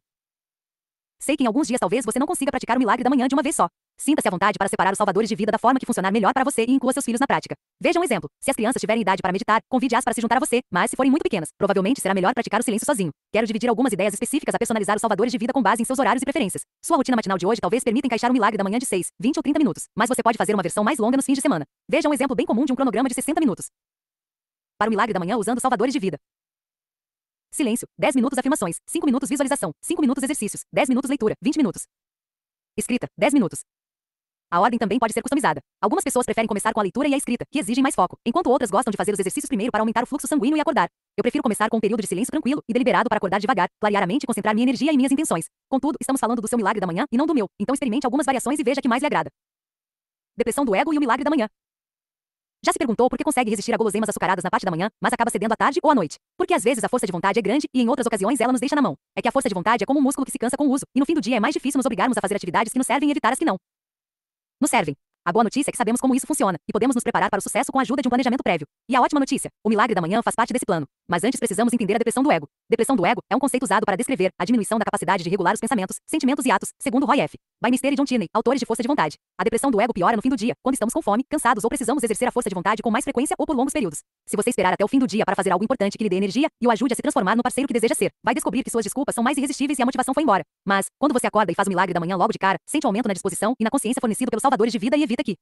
Sei que em alguns dias talvez você não consiga praticar o milagre da manhã de uma vez só. Sinta-se à vontade para separar os salvadores de vida da forma que funcionar melhor para você e inclua seus filhos na prática. Veja um exemplo. Se as crianças tiverem idade para meditar, convide-as para se juntar a você, mas se forem muito pequenas, provavelmente será melhor praticar o silêncio sozinho. Quero dividir algumas ideias específicas a personalizar os salvadores de vida com base em seus horários e preferências. Sua rotina matinal de hoje talvez permita encaixar um milagre da manhã de seis, vinte ou trinta minutos, mas você pode fazer uma versão mais longa nos fins de semana. Veja um exemplo bem comum de um cronograma de sessenta minutos. Para o milagre da manhã usando salvadores de vida. Silêncio, dez minutos afirmações, cinco minutos visualização, cinco minutos exercícios, dez minutos leitura, vinte minutos. Escrita, dez minutos. A ordem também pode ser customizada. Algumas pessoas preferem começar com a leitura e a escrita, que exigem mais foco, enquanto outras gostam de fazer os exercícios primeiro para aumentar o fluxo sanguíneo e acordar. Eu prefiro começar com um período de silêncio tranquilo e deliberado para acordar devagar, clarear a mente e concentrar minha energia e minhas intenções. Contudo, estamos falando do seu milagre da manhã e não do meu, então experimente algumas variações e veja que mais lhe agrada. Depressão do ego e o milagre da manhã. Já se perguntou por que consegue resistir a guloseimas açucaradas na parte da manhã, mas acaba cedendo à tarde ou à noite? Porque às vezes a força de vontade é grande e em outras ocasiões ela nos deixa na mão. É que a força de vontade é como um músculo que se cansa com o uso, e no fim do dia é mais difícil nos obrigarmos a fazer atividades que nos servem e evitar as que não nos servem. A boa notícia é que sabemos como isso funciona, e podemos nos preparar para o sucesso com a ajuda de um planejamento prévio. E a ótima notícia, o milagre da manhã faz parte desse plano. Mas antes precisamos entender a depressão do ego. Depressão do ego é um conceito usado para descrever a diminuição da capacidade de regular os pensamentos, sentimentos e atos, segundo Roy F. Bainister e John Tierney, autores de Força de Vontade. A depressão do ego piora no fim do dia, quando estamos com fome, cansados ou precisamos exercer a força de vontade com mais frequência ou por longos períodos. Se você esperar até o fim do dia para fazer algo importante que lhe dê energia e o ajude a se transformar no parceiro que deseja ser, vai descobrir que suas desculpas são mais irresistíveis e a motivação foi embora. Mas, quando você acorda e faz o milagre da manhã logo de cara, sente um aumento na disposição e na consciência fornecido pelos salvadores de vida e evita que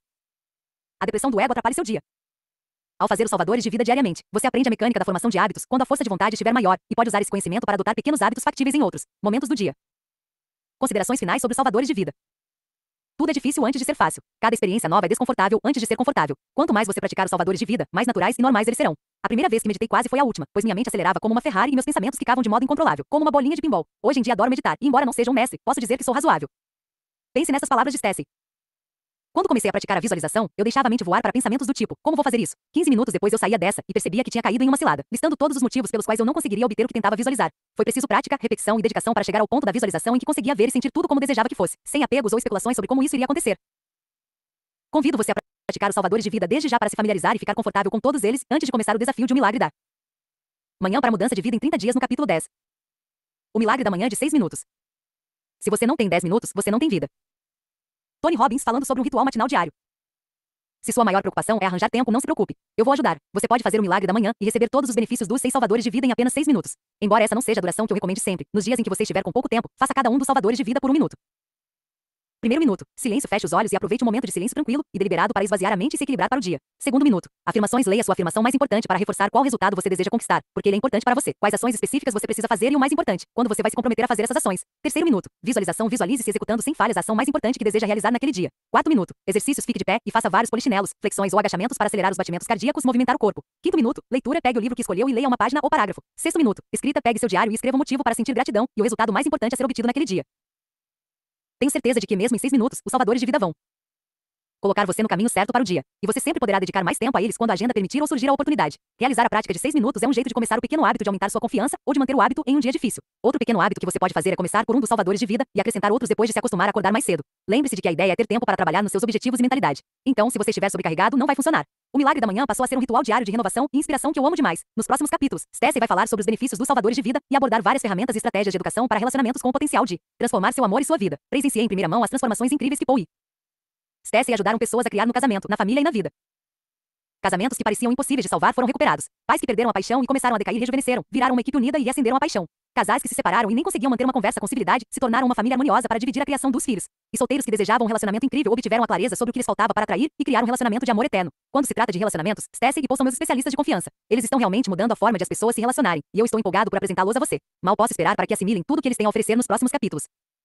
a depressão do ego atrapalhe seu dia. Ao fazer os salvadores de vida diariamente, você aprende a mecânica da formação de hábitos quando a força de vontade estiver maior e pode usar esse conhecimento para adotar pequenos hábitos factíveis em outros momentos do dia. Considerações finais sobre os salvadores de vida. Tudo é difícil antes de ser fácil. Cada experiência nova é desconfortável antes de ser confortável. Quanto mais você praticar os salvadores de vida, mais naturais e normais eles serão. A primeira vez que meditei quase foi a última, pois minha mente acelerava como uma Ferrari e meus pensamentos ficavam de modo incontrolável, como uma bolinha de pinball. Hoje em dia adoro meditar, e embora não seja um mestre, posso dizer que sou razoável. Pense nessas palavras de Stacey. Quando comecei a praticar a visualização, eu deixava a mente voar para pensamentos do tipo, como vou fazer isso? quinze minutos depois eu saía dessa e percebia que tinha caído em uma cilada, listando todos os motivos pelos quais eu não conseguiria obter o que tentava visualizar. Foi preciso prática, repetição e dedicação para chegar ao ponto da visualização em que conseguia ver e sentir tudo como desejava que fosse, sem apegos ou especulações sobre como isso iria acontecer. Convido você a praticar os salvadores de vida desde já para se familiarizar e ficar confortável com todos eles antes de começar o desafio de um milagre da manhã para mudança de vida em trinta dias no capítulo dez. O milagre da manhã de seis minutos. Se você não tem dez minutos, você não tem vida. Tony Robbins falando sobre um ritual matinal diário. Se sua maior preocupação é arranjar tempo, não se preocupe. Eu vou ajudar. Você pode fazer o milagre da manhã e receber todos os benefícios dos seis salvadores de vida em apenas seis minutos. Embora essa não seja a duração que eu recomende sempre, nos dias em que você estiver com pouco tempo, faça cada um dos salvadores de vida por um minuto. Primeiro minuto. Silêncio, feche os olhos e aproveite um momento de silêncio tranquilo e deliberado para esvaziar a mente e se equilibrar para o dia. Segundo minuto. Afirmações. Leia sua afirmação mais importante para reforçar qual resultado você deseja conquistar, porque ele é importante para você. Quais ações específicas você precisa fazer e o mais importante, quando você vai se comprometer a fazer essas ações. Terceiro minuto. Visualização. Visualize-se executando sem falhas a ação mais importante que deseja realizar naquele dia. Quarto minuto. Exercícios. Fique de pé e faça vários polichinelos, flexões ou agachamentos para acelerar os batimentos cardíacos, movimentar o corpo. Quinto minuto. Leitura. Pegue o livro que escolheu e leia uma página ou parágrafo. Sexto minuto. Escrita. Pegue seu diário e escreva um motivo para sentir gratidão e o resultado mais importante a ser obtido naquele dia. Tenho certeza de que mesmo em seis minutos, os salvadores de vida vão colocar você no caminho certo para o dia. E você sempre poderá dedicar mais tempo a eles quando a agenda permitir ou surgir a oportunidade. Realizar a prática de seis minutos é um jeito de começar o pequeno hábito de aumentar sua confiança ou de manter o hábito em um dia difícil. Outro pequeno hábito que você pode fazer é começar por um dos salvadores de vida e acrescentar outros depois de se acostumar a acordar mais cedo. Lembre-se de que a ideia é ter tempo para trabalhar nos seus objetivos e mentalidade. Então, se você estiver sobrecarregado, não vai funcionar. O milagre da manhã passou a ser um ritual diário de renovação e inspiração que eu amo demais. Nos próximos capítulos, Stacey vai falar sobre os benefícios dos salvadores de vida e abordar várias ferramentas e estratégias de educação para relacionamentos com o potencial de transformar seu amor e sua vida. Presenciei em primeira mão as transformações incríveis que Paul e Stacey ajudaram pessoas a criar no casamento, na família e na vida. Casamentos que pareciam impossíveis de salvar foram recuperados. Pais que perderam a paixão e começaram a decair rejuvenesceram, viraram uma equipe unida e acenderam a paixão. Casais que se separaram e nem conseguiam manter uma conversa com civilidade se tornaram uma família harmoniosa para dividir a criação dos filhos. E solteiros que desejavam um relacionamento incrível obtiveram a clareza sobre o que lhes faltava para atrair e criar um relacionamento de amor eterno. Quando se trata de relacionamentos, Stacey e Paul são meus especialistas de confiança. Eles estão realmente mudando a forma de as pessoas se relacionarem, e eu estou empolgado por apresentá-los a você. Mal posso esperar para que assimilem tudo o que eles têm a oferecer nos próximos capítulos.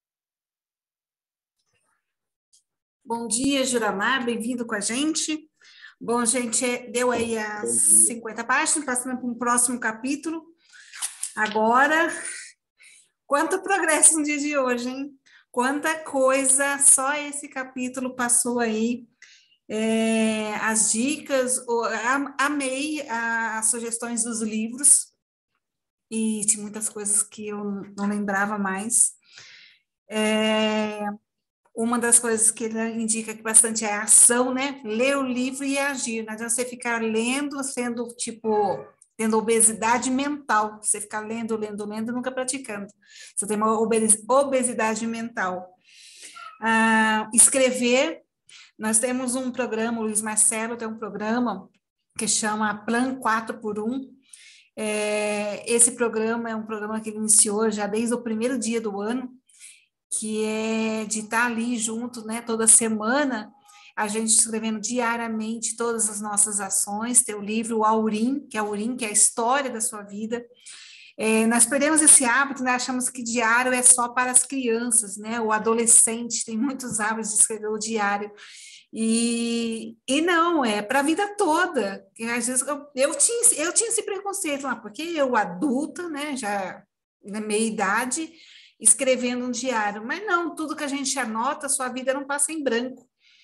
Bom dia, Juramar, bem-vindo com a gente. Bom, gente, deu aí as cinquenta páginas, passando para um próximo capítulo. Agora, quanto progresso no dia de hoje, hein? Quanta coisa, só esse capítulo passou aí. É, as dicas, amei as sugestões dos livros, e tinha muitas coisas que eu não lembrava mais. É, uma das coisas que ele indica aqui bastante é a ação, né? Ler o livro e agir. Não adianta você ficar lendo, sendo tipo, tendo obesidade mental. Você ficar lendo, lendo, lendo, nunca praticando. Você tem uma obesidade mental. Ah, escrever. Nós temos um programa, o Luiz Marcelo tem um programa que chama Plan quatro por um. É, esse programa é um programa que ele iniciou já desde o primeiro dia do ano, que é de estar ali junto, né, toda semana, a gente escrevendo diariamente todas as nossas ações. Tem o livro o Aurim, que é Aurim, que é a história da sua vida. É, nós perdemos esse hábito, né, achamos que diário é só para as crianças, né, o adolescente tem muitos hábitos de escrever o diário, e, e não, é para a vida toda. E às vezes eu, eu, tinha, eu tinha esse preconceito lá, porque eu adulta, né, já na meia idade, escrevendo um diário, mas não, tudo que a gente anota, a sua vida não passa em branco.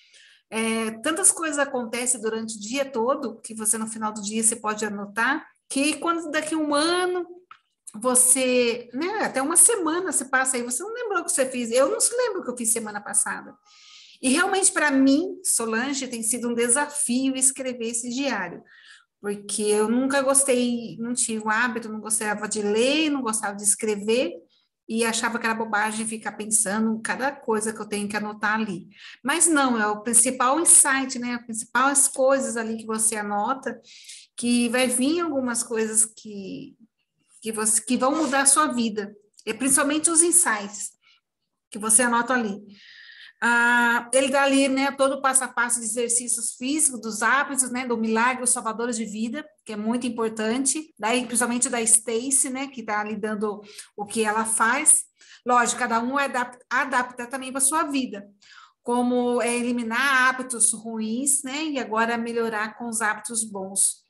É, tantas coisas acontecem durante o dia todo, que você no final do dia você pode anotar, que quando daqui a um ano, você, né, até uma semana você passa aí, você não lembrou o que você fez, eu não se lembro o que eu fiz semana passada. E realmente para mim, Solange, tem sido um desafio escrever esse diário, porque eu nunca gostei, não tive o hábito, não gostava de ler, não gostava de escrever, e achava que era bobagem ficar pensando em cada coisa que eu tenho que anotar ali. Mas não, é o principal insight, né? As principais coisas ali que você anota, que vai vir algumas coisas que, que, você, que vão mudar a sua vida, e principalmente os insights que você anota ali. Ah, ele dá ali, né, todo o passo a passo de exercícios físicos, dos hábitos, né, do milagre, os salvadores de vida, que é muito importante, daí principalmente da Stacy, né, que está ali dando o que ela faz. Lógico, cada um adapta, adapta também para a sua vida, como é eliminar hábitos ruins, né, e agora melhorar com os hábitos bons.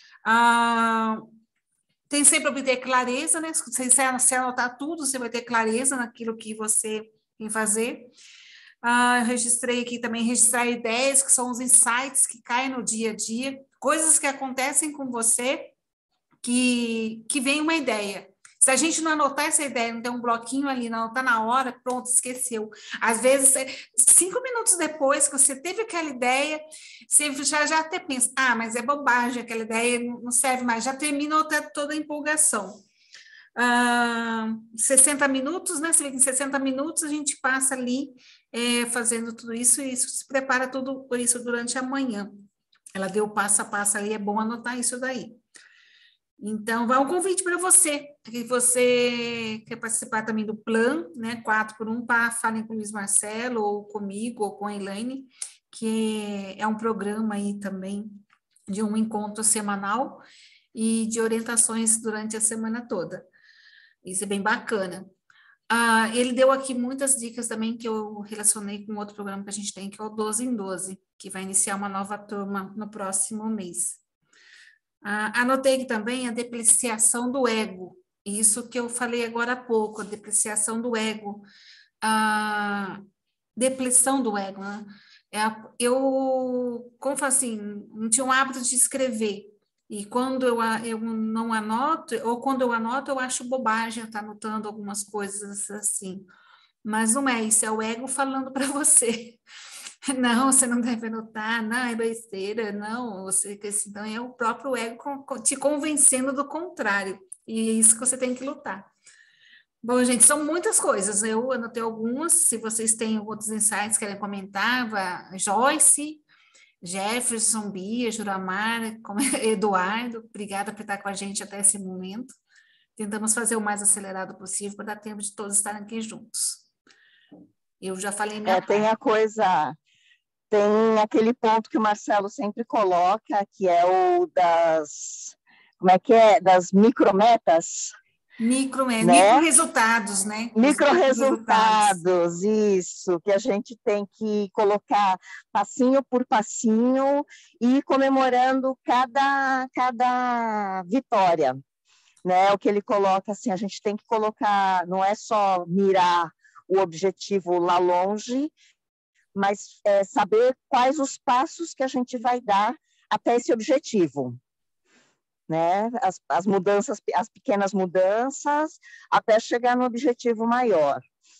Ah, tem sempre obter clareza, né, se você anotar tudo, você vai ter clareza naquilo que você tem que fazer. Ah, eu registrei aqui também, registrar ideias, que são os insights que caem no dia a dia, coisas que acontecem com você, que, que vem uma ideia. Se a gente não anotar essa ideia, não tem um bloquinho ali, não está na hora, pronto, esqueceu. Às vezes, cinco minutos depois que você teve aquela ideia, você já, já até pensa, ah, mas é bobagem, aquela ideia não serve mais, já termina toda a empolgação. Ah, sessenta minutos, né? Você vê que em sessenta minutos a gente passa ali é, fazendo tudo isso e isso se prepara tudo por isso durante a manhã. Ela deu passo a passo ali, é bom anotar isso daí. Então, vai um convite para você, que você quer participar também do Plan, né? quatro por um, para falem com o Luiz Marcelo, ou comigo, ou com a Elaine, que é um programa aí também de um encontro semanal e de orientações durante a semana toda. Isso é bem bacana. Ah, ele deu aqui muitas dicas também que eu relacionei com outro programa que a gente tem, que é o doze em doze, que vai iniciar uma nova turma no próximo mês. Ah, anotei aqui também a depreciação do ego, isso que eu falei agora há pouco, a depreciação do ego, a depressão do ego, né? É, eu, como falo assim, não tinha um hábito de escrever, e quando eu, eu não anoto, ou quando eu anoto, eu acho bobagem eu estar anotando algumas coisas assim. Mas não é isso, é o ego falando para você. Não, você não deve anotar, não, é besteira, não, você, então é o próprio ego te convencendo do contrário. E é isso que você tem que lutar. Bom, gente, são muitas coisas. Eu anotei algumas. Se vocês têm outros insights que querem comentar, Joyce, Jefferson, Bia, Juramar, Eduardo, obrigada por estar com a gente até esse momento. Tentamos fazer o mais acelerado possível para dar tempo de todos estarem aqui juntos. Eu já falei minha é, tem a coisa, tem aquele ponto que o Marcelo sempre coloca, que é o das, como é que é, das micrometas. Micro, é, né? micro resultados, né? Micro resultados, isso, que a gente tem que colocar passinho por passinho e comemorando cada, cada vitória, né? O que ele coloca assim, a gente tem que colocar, não é só mirar o objetivo lá longe, mas é, saber quais os passos que a gente vai dar até esse objetivo. Né? As, as mudanças, as pequenas mudanças, até chegar no objetivo maior.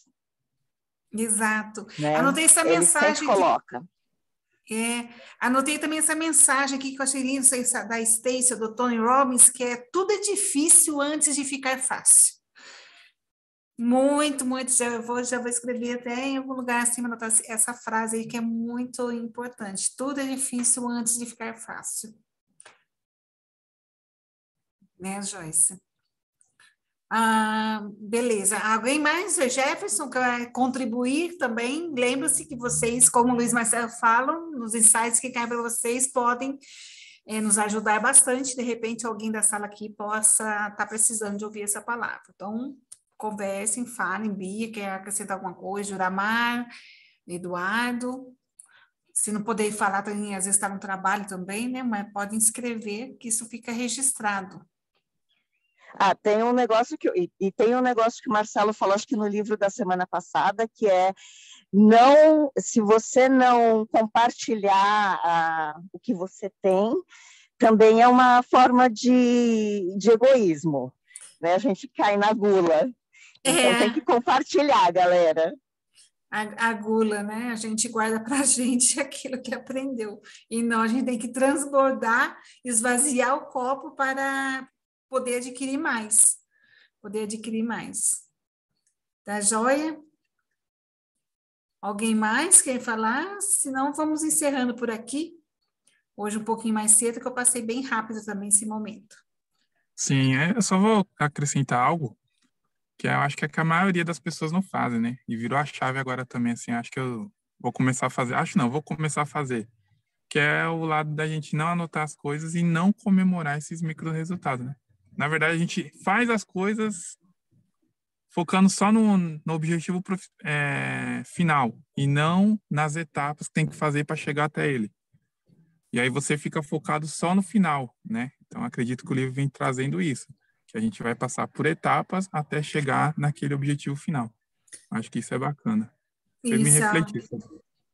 Exato. Né? Anotei essa Ele mensagem sempre coloca. Que, é, anotei também essa mensagem aqui que eu achei linda, da Stacy, do Tony Robbins, que é tudo é difícil antes de ficar fácil. Muito, muito, já vou, já vou escrever até em algum lugar acima, anotar essa frase aí que é muito importante. Tudo é difícil antes de ficar fácil. Né, Joyce? Ah, beleza. Alguém mais? Jefferson, quer contribuir também? Lembra-se que vocês, como o Luiz Marcelo falam, nos insights que caem para vocês, podem é, nos ajudar bastante. De repente, alguém da sala aqui possa estar tá precisando de ouvir essa palavra. Então, conversem, falem. Bia, quer acrescentar alguma coisa? Juramar, Eduardo. Se não puder falar, também, às vezes está no trabalho também, né? Mas podem escrever, que isso fica registrado. Ah, tem um negócio que e, e tem um negócio que o Marcelo falou, acho que no livro da semana passada, que é não, se você não compartilhar a, o que você tem, também é uma forma de, de egoísmo, né? A gente cai na gula. Então, tem que É, compartilhar, galera. a, a gula, né? A gente guarda para a gente aquilo que aprendeu. E não, a gente tem que transbordar, esvaziar o copo para poder adquirir mais. Poder adquirir mais. Tá joia? Alguém mais quer falar? Senão, vamos encerrando por aqui. Hoje um pouquinho mais cedo, que eu passei bem rápido também esse momento. Sim, é, eu só vou acrescentar algo que eu acho que é que a maioria das pessoas não fazem, né? E virou a chave agora também, assim, acho que eu vou começar a fazer, acho não, vou começar a fazer, que é o lado da gente não anotar as coisas e não comemorar esses micro resultados, né? Na verdade, a gente faz as coisas focando só no, no objetivo prof- é, final e não nas etapas que tem que fazer para chegar até ele. E aí você fica focado só no final, né? Então, acredito que o livro vem trazendo isso, que a gente vai passar por etapas até chegar naquele objetivo final. Acho que isso é bacana. Fez me Isso, ó. refletir sobre.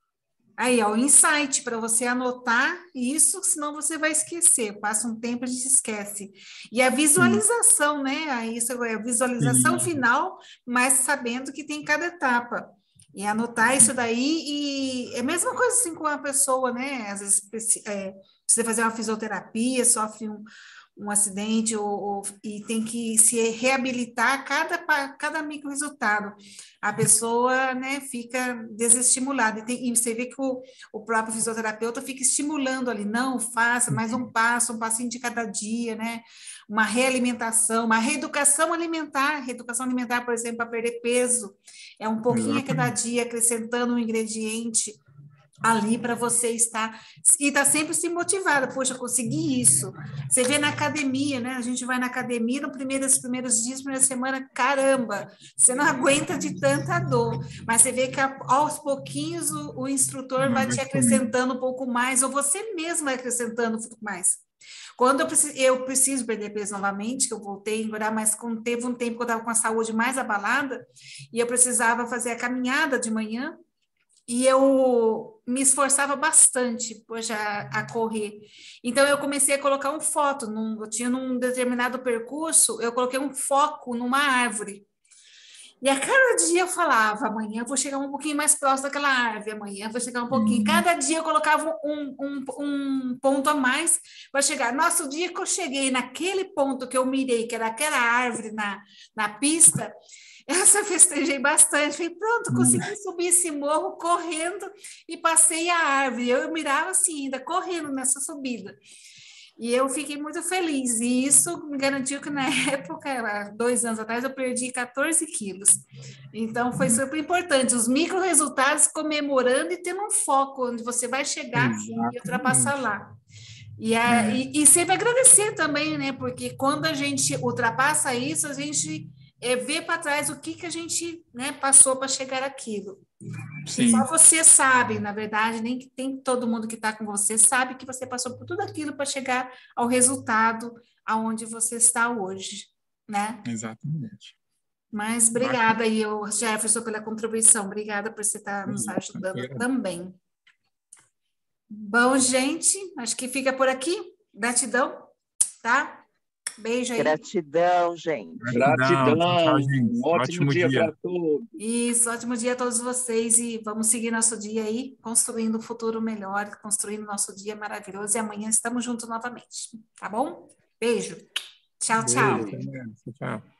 Aí, ó, o insight para você anotar isso, senão você vai esquecer. Passa um tempo, a gente esquece. E a Sim, visualização, né? Aí isso é a visualização sim, final, mas sabendo que tem cada etapa. E anotar isso sim. daí, e é a mesma coisa assim com a pessoa, né? Às vezes preci- é, precisa fazer uma fisioterapia, sofre um, um acidente ou, ou- e tem que se reabilitar a cada, pa- cada micro resultado. A pessoa, né, fica desestimulada. E, tem- e você vê que o, o próprio fisioterapeuta fica estimulando ali, não, faça mais um passo, um passinho de cada dia, né? Uma realimentação, uma reeducação alimentar. Reeducação alimentar, por exemplo, para perder peso, é um pouquinho a cada Exatamente. dia, acrescentando um ingrediente ali para você estar e estar tá sempre se motivada, poxa, consegui isso. Você vê na academia, né? A gente vai na academia no primeiro, nos primeiros dias, primeira semana, caramba, você não aguenta de tanta dor, mas você vê que aos pouquinhos o, o instrutor Não, vai vai te sumindo. acrescentando um pouco mais, ou você mesmo vai acrescentando um pouco mais. Quando eu preciso, eu preciso perder peso novamente, que eu voltei a engordar, mas com, teve um tempo que eu estava com a saúde mais abalada e eu precisava fazer a caminhada de manhã, e eu me esforçava bastante pois, a, a correr. Então, eu comecei a colocar um foto, num, eu tinha num determinado percurso, eu coloquei um foco numa árvore. E a cada dia eu falava, amanhã eu vou chegar um pouquinho mais próximo daquela árvore, amanhã eu vou chegar um pouquinho. Sim, Cada dia eu colocava um, um, um ponto a mais para chegar. Nossa, o dia que eu cheguei naquele ponto que eu mirei, que era aquela árvore na, na pista, essa eu festejei bastante. Falei, pronto, consegui subir esse morro correndo e passei a árvore. Eu mirava assim, ainda correndo nessa subida. E eu fiquei muito feliz. E isso me garantiu que na época, há dois anos atrás, eu perdi quatorze quilos. Então foi super importante. Os micro resultados comemorando e tendo um foco onde você vai chegar e ultrapassar exatamente. lá. E, a, É, e, e sempre agradecer também, né? Porque quando a gente ultrapassa isso, a gente é, vê para trás o que, que a gente né, passou para chegar aquilo. Que só sim, você sabe, na verdade, nem que tem todo mundo que está com você sabe que você passou por tudo aquilo para chegar ao resultado aonde você está hoje, né? exatamente. Mas Bacana. obrigada aí, eu, Jefferson, pela contribuição. Obrigada por você estar nos ajudando também. Bom, gente, acho que fica por aqui. Gratidão, tá? Beijo aí. Gratidão, gente. Gratidão. Tchau, tchau, Gratidão. gente. Um ótimo Ótimo dia dia. para todos. Isso, ótimo dia a todos vocês e vamos seguir nosso dia aí, construindo um futuro melhor, construindo nosso dia maravilhoso e amanhã estamos juntos novamente, tá bom? Beijo. Tchau, Beijo. tchau. Até mais. Tchau, tchau.